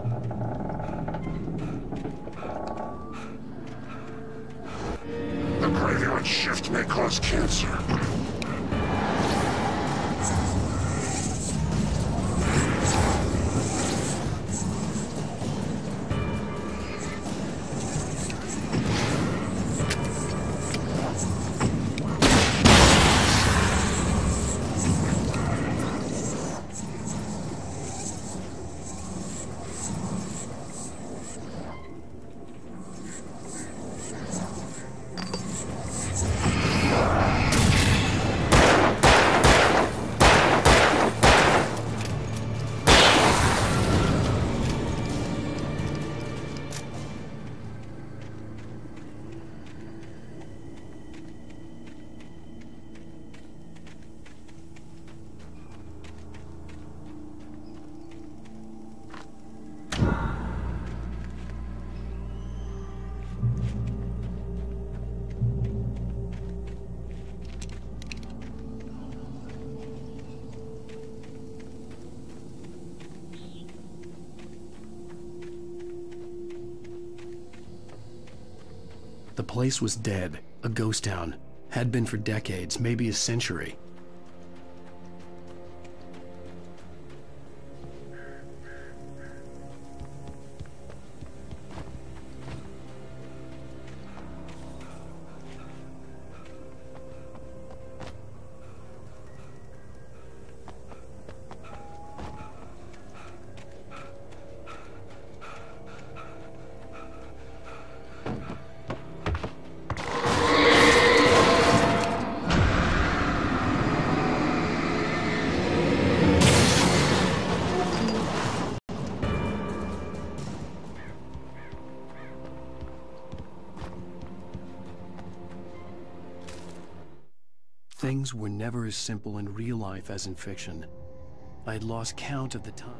Speaker 8: The graveyard shift may cause cancer.
Speaker 1: The place was dead, a ghost town. Had been for decades, maybe a century. Things were never as simple in real life as in fiction. I had lost count of the time.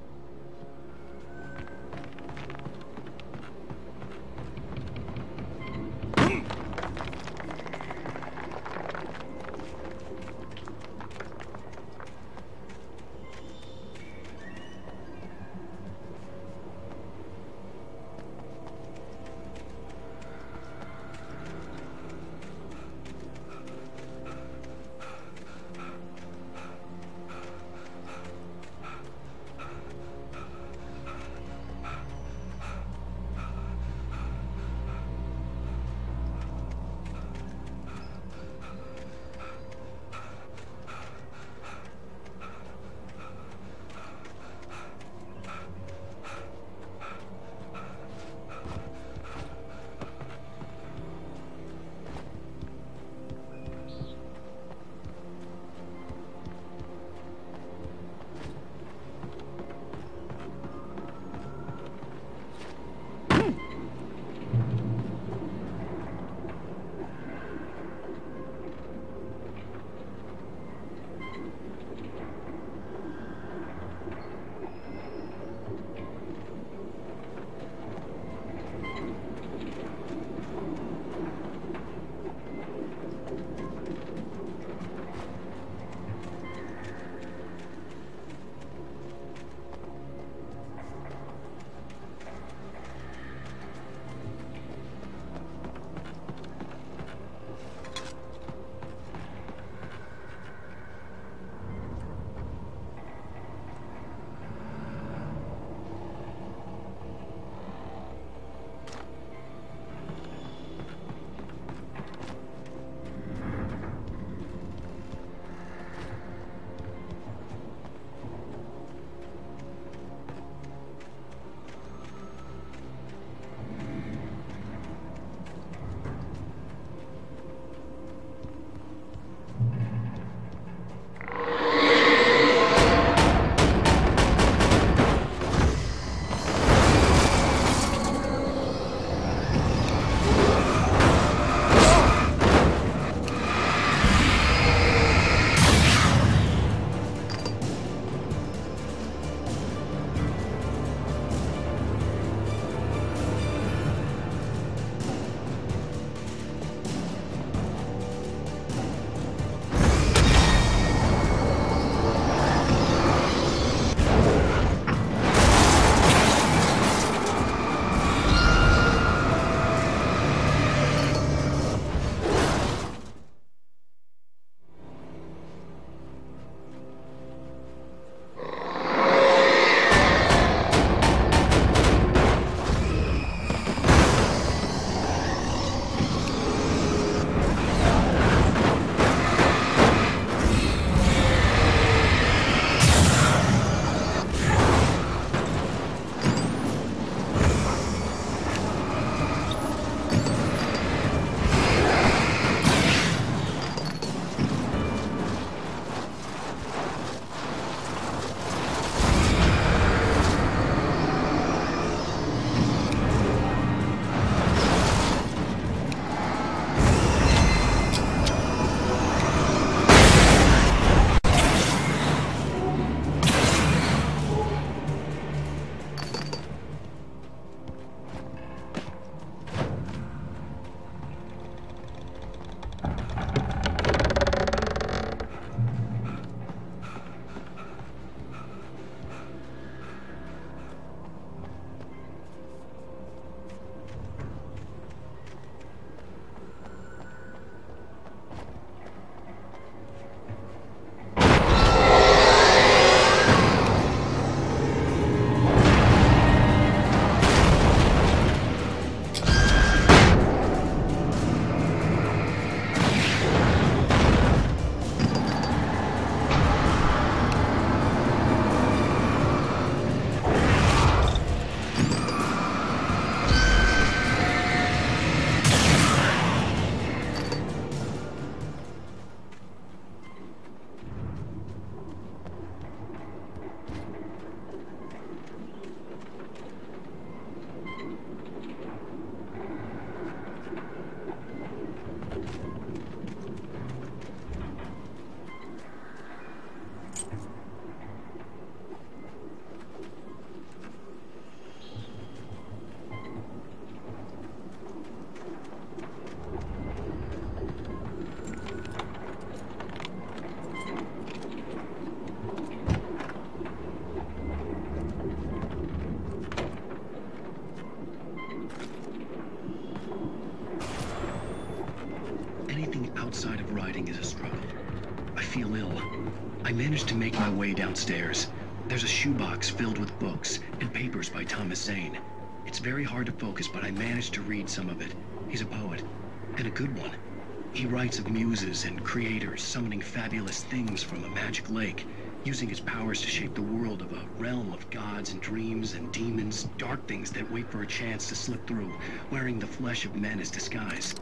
Speaker 1: outside of riding is a struggle. I feel ill. I managed to make my way downstairs. There's a shoebox filled with books and papers by Thomas Zane. It's very hard to focus, but I managed to read some of it. He's a poet, and a good one. He writes of muses and creators summoning fabulous things from a magic lake, using his powers to shape the world of a realm of gods and dreams and demons, dark things that wait for a chance to slip through, wearing the flesh of men as disguise.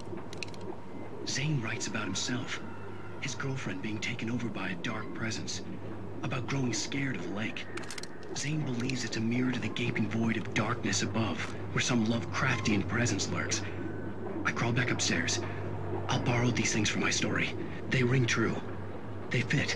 Speaker 1: Zane writes about himself, his girlfriend being taken over by a dark presence, about growing scared of the lake. Zane believes it's a mirror to the gaping void of darkness above, where some Lovecraftian presence lurks. I crawl back upstairs. I'll borrow these things for my story. They ring true. They fit.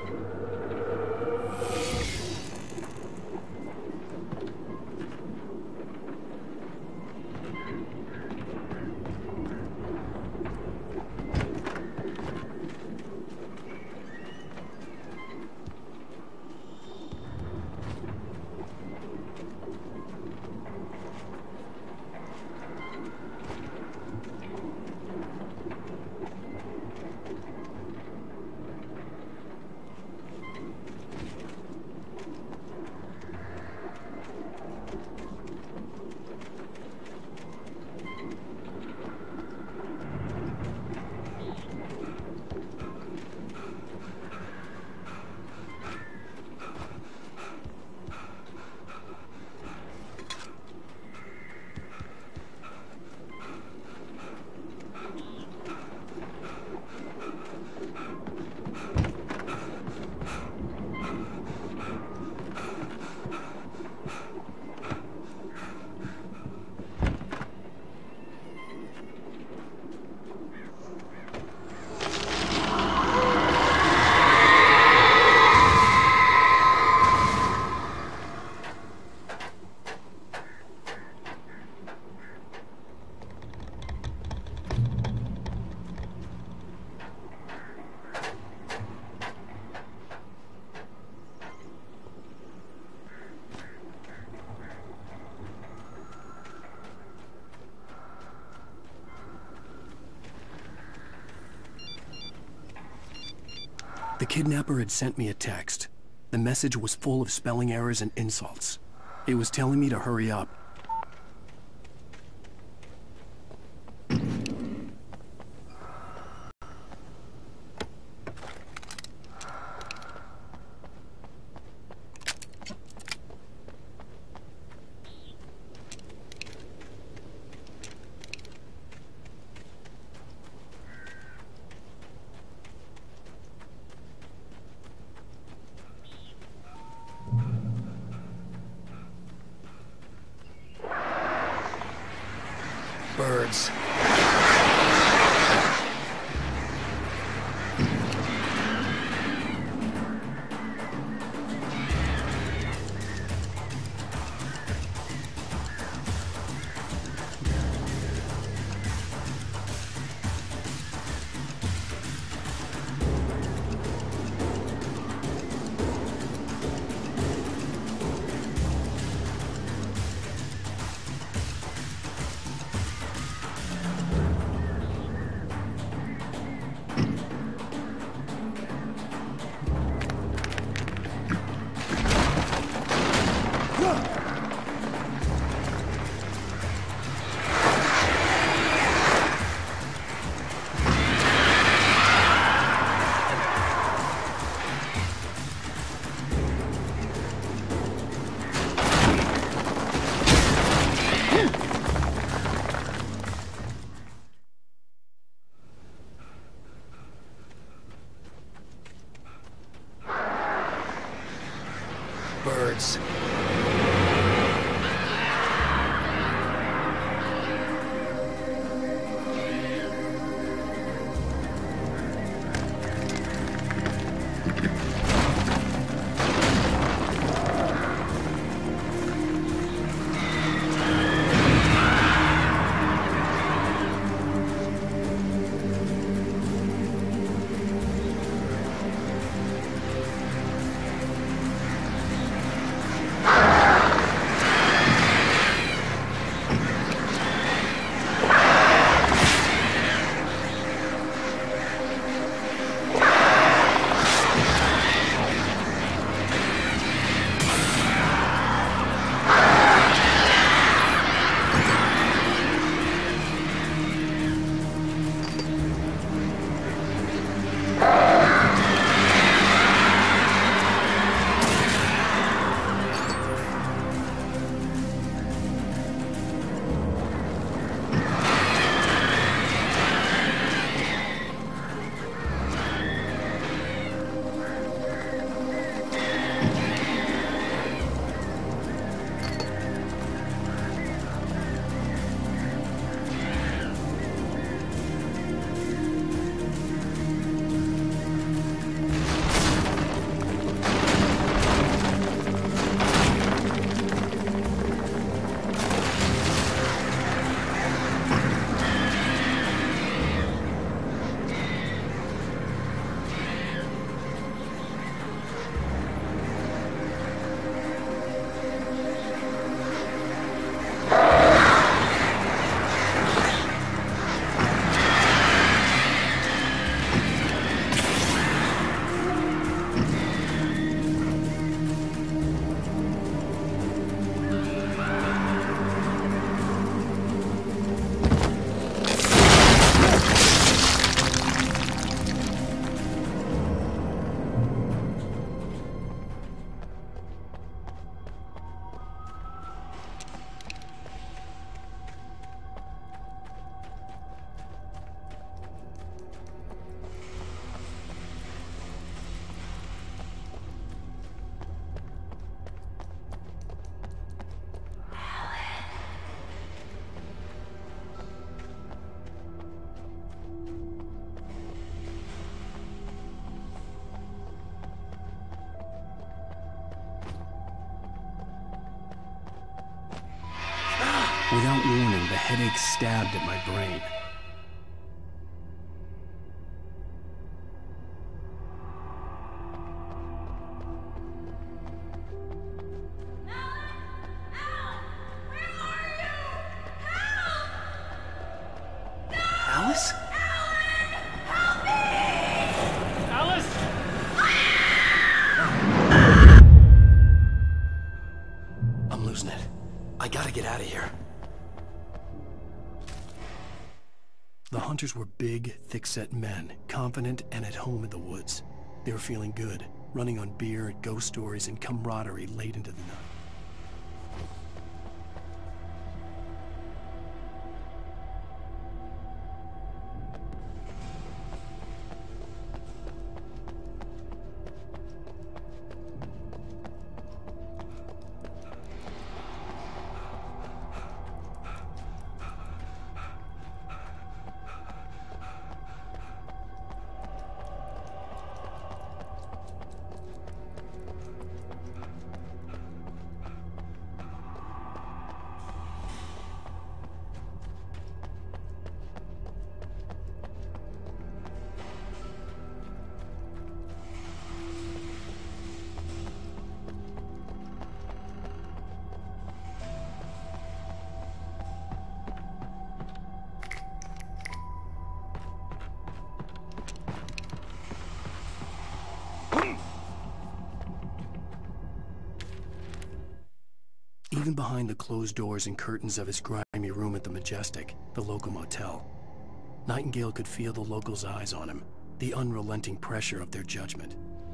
Speaker 1: The kidnapper had sent me a text. The message was full of spelling errors and insults. It was telling me to hurry up. Birds. Birds. Without warning, the headache stabbed at my brain. Alice?
Speaker 12: Alice!
Speaker 1: I'm losing it. I gotta get out of here. The hunters were big, thick-set men, confident and at home in the woods. They were feeling good, running on beer, ghost stories, and camaraderie late into the night. Even behind the closed doors and curtains of his grimy room at the Majestic, the local motel, Nightingale could feel the locals' eyes on him, the unrelenting pressure of their judgment.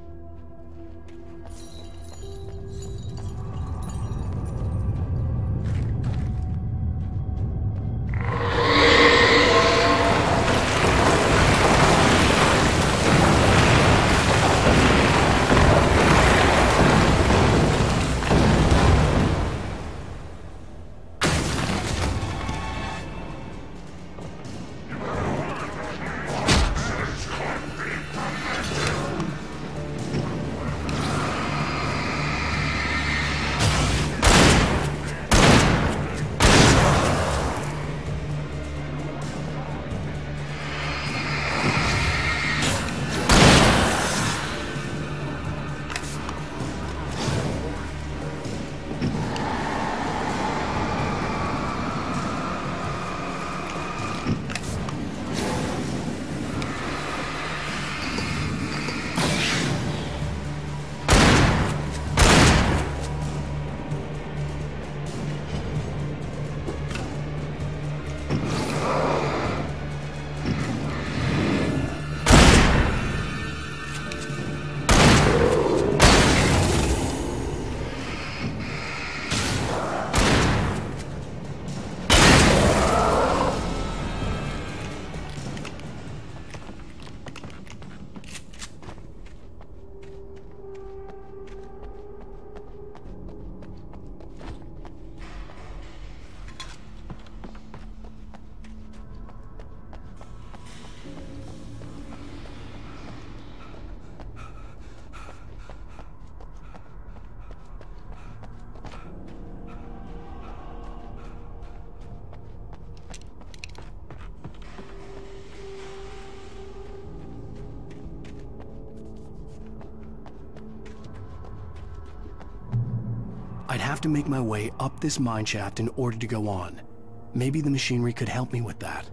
Speaker 1: I'd have to make my way up this mine shaft in order to go on. Maybe the machinery could help me with that.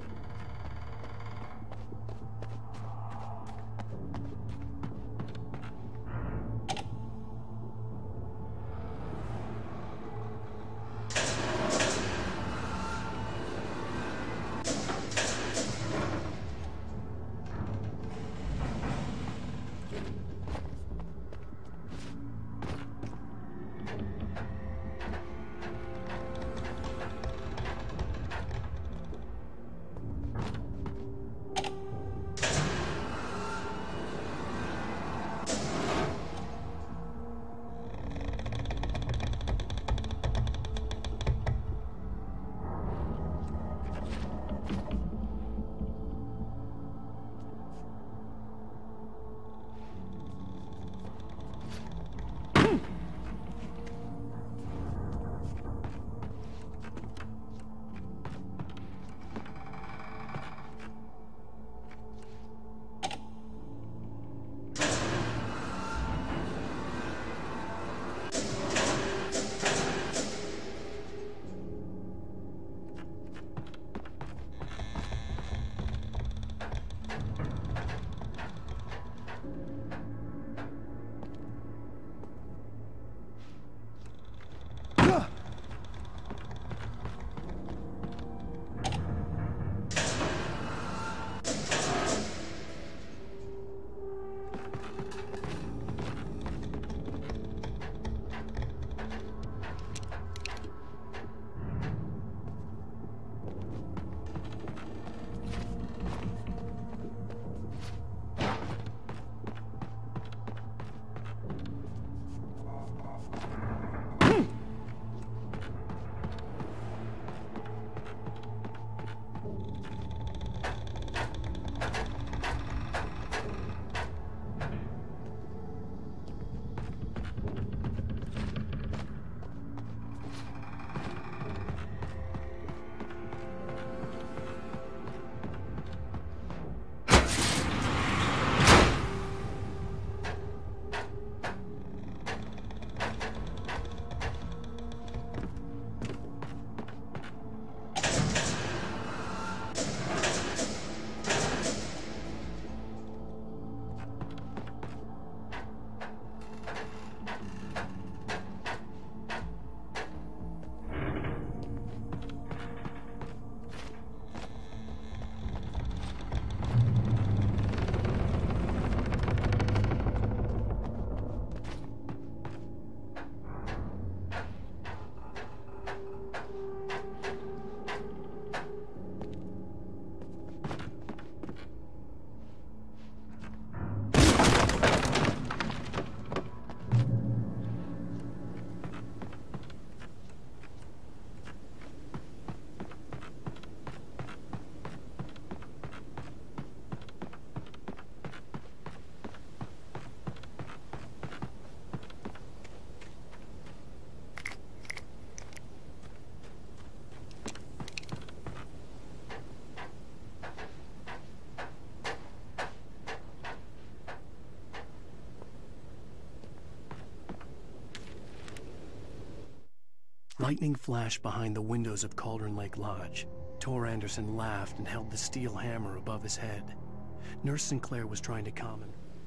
Speaker 1: Lightning flashed behind the windows of Cauldron Lake Lodge. Tor Anderson laughed and held the steel hammer above his head. Nurse Sinclair was trying to calm him.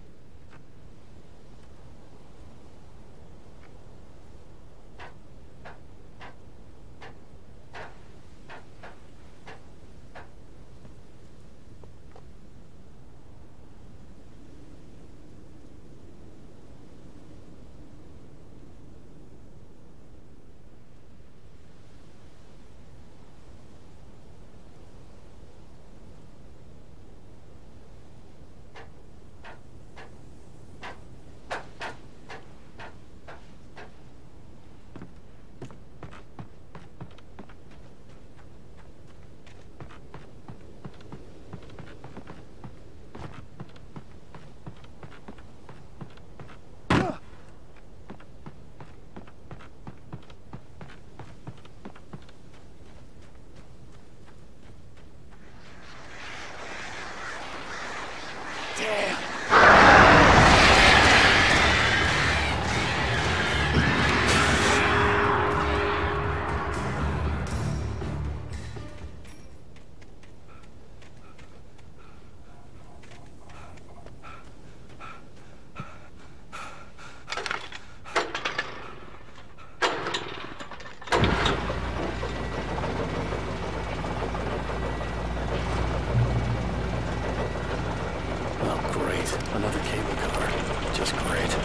Speaker 1: Another cable car. Just great.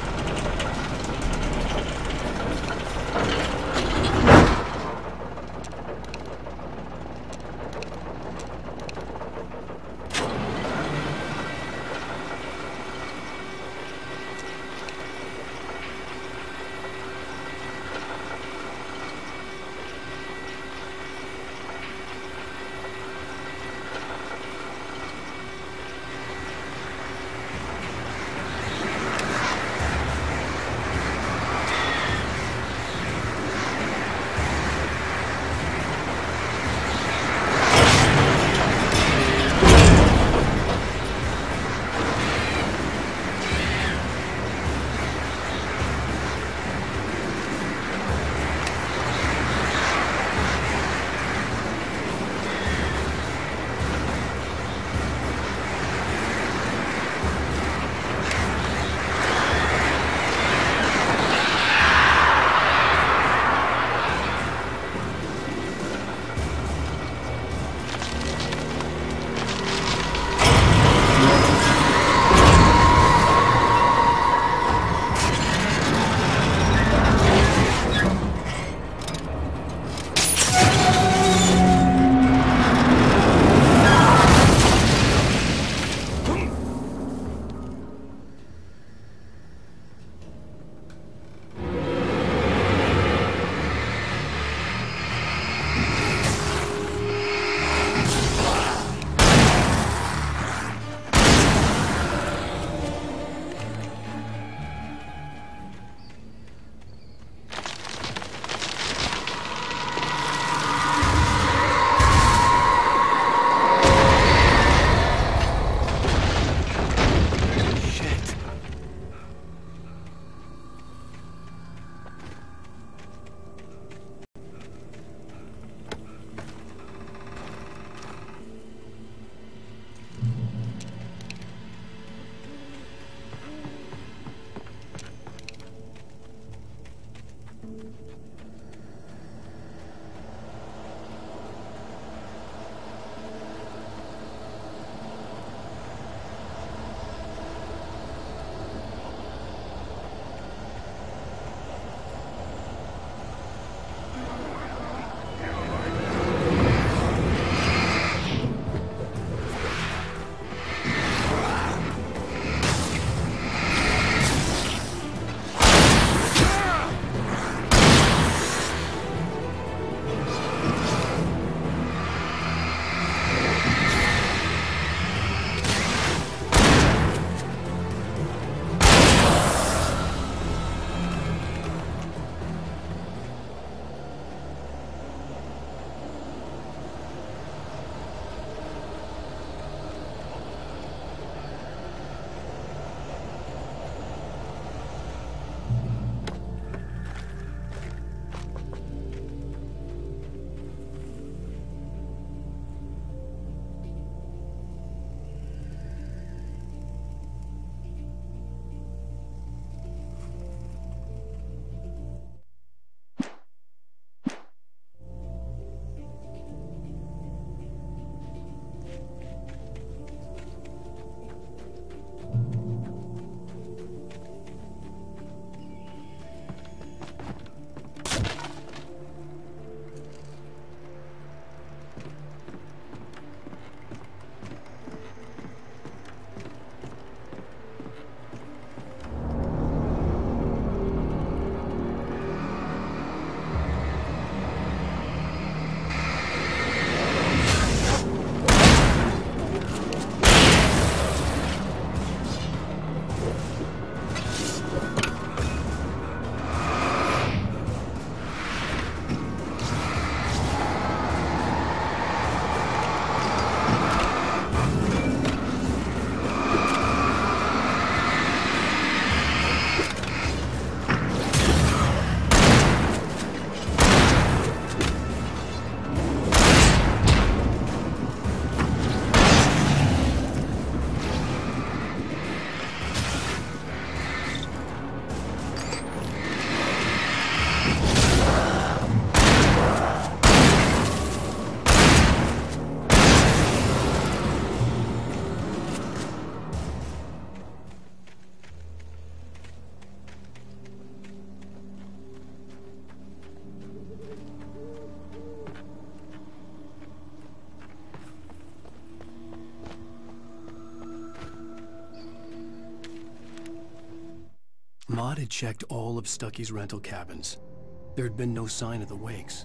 Speaker 1: Ahmad had checked all of Stucky's rental cabins. There had been no sign of the Wakes.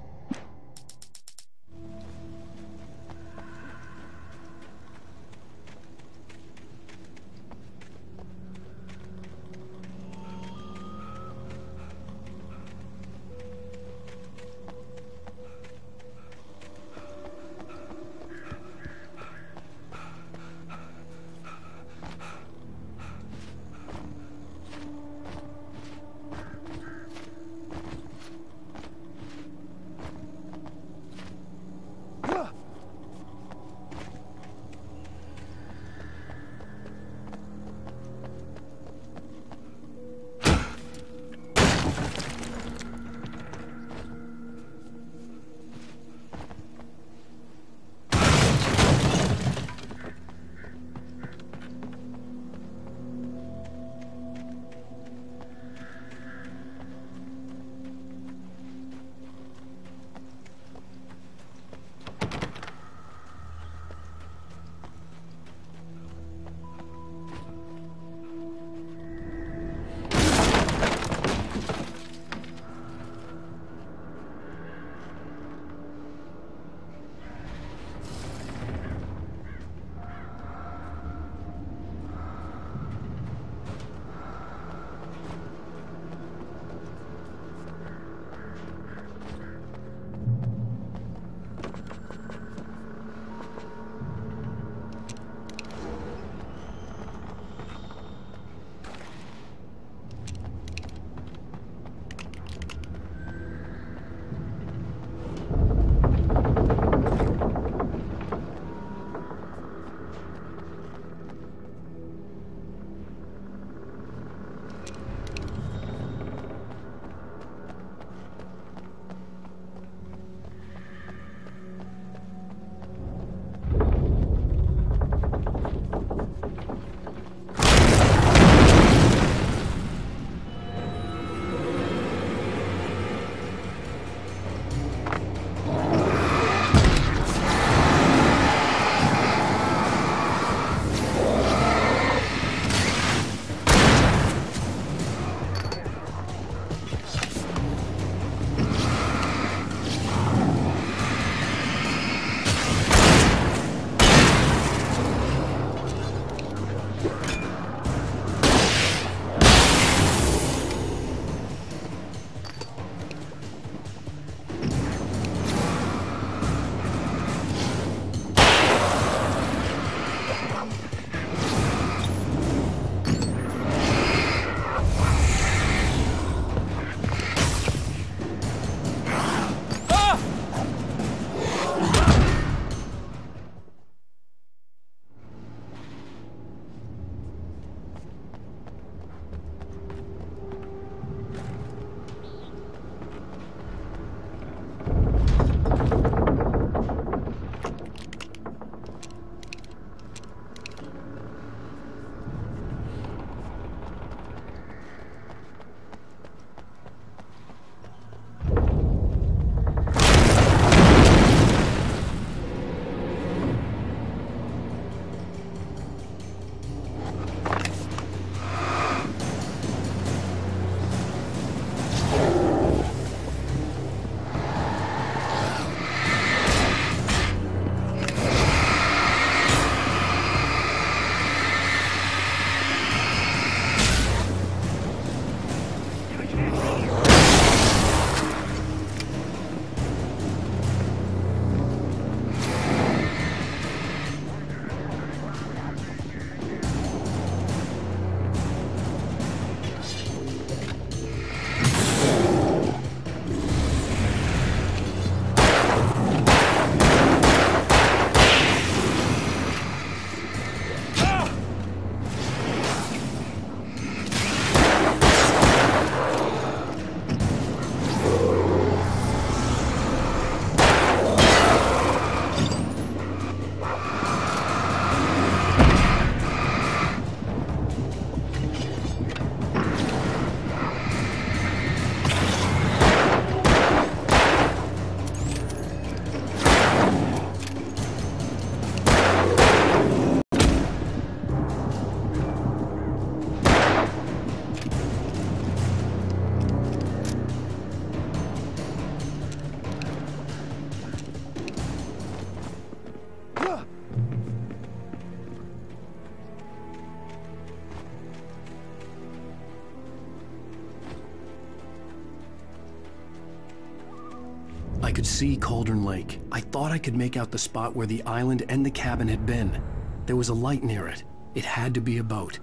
Speaker 1: could see Cauldron Lake. I thought I could make out the spot where the island and the cabin had been. There was a light near it. It had to be a boat.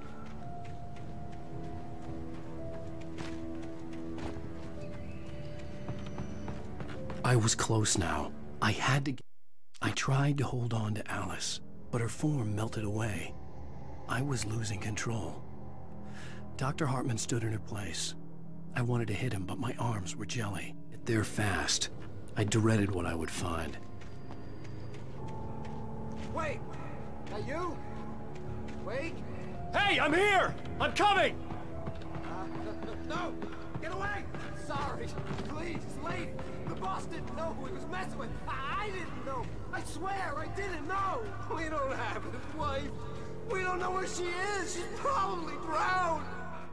Speaker 1: I was close now. I had to get... I tried to hold on to Alice, but her form melted away. I was losing control. Doctor Hartman stood in her place. I wanted to hit him, but my arms were jelly. They're fast. I dreaded what I would find.
Speaker 17: Wait! That you? Wake?
Speaker 19: Hey, I'm here! I'm coming!
Speaker 17: Uh, no! Get away! Sorry. Please, it's late. The boss didn't know who he was messing with. I, I didn't know. I swear, I didn't know. We don't have his wife. We don't know where she is. She's probably drowned.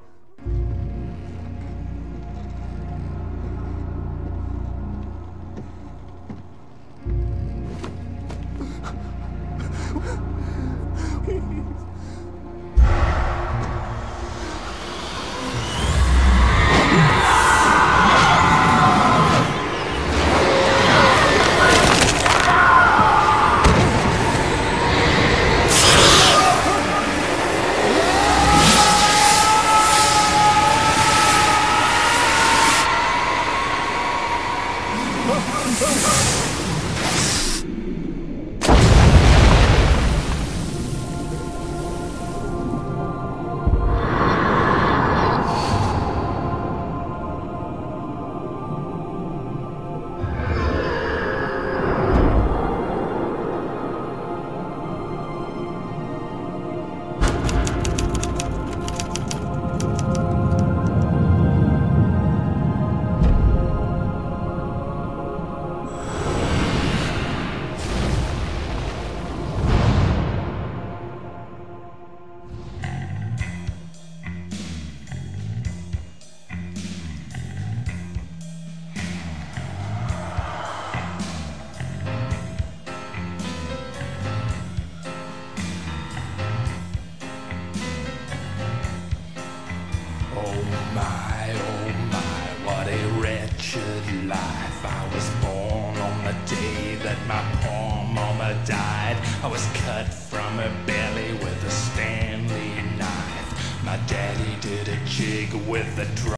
Speaker 4: I was cut from her belly with a Stanley knife. My daddy did a jig with a drum.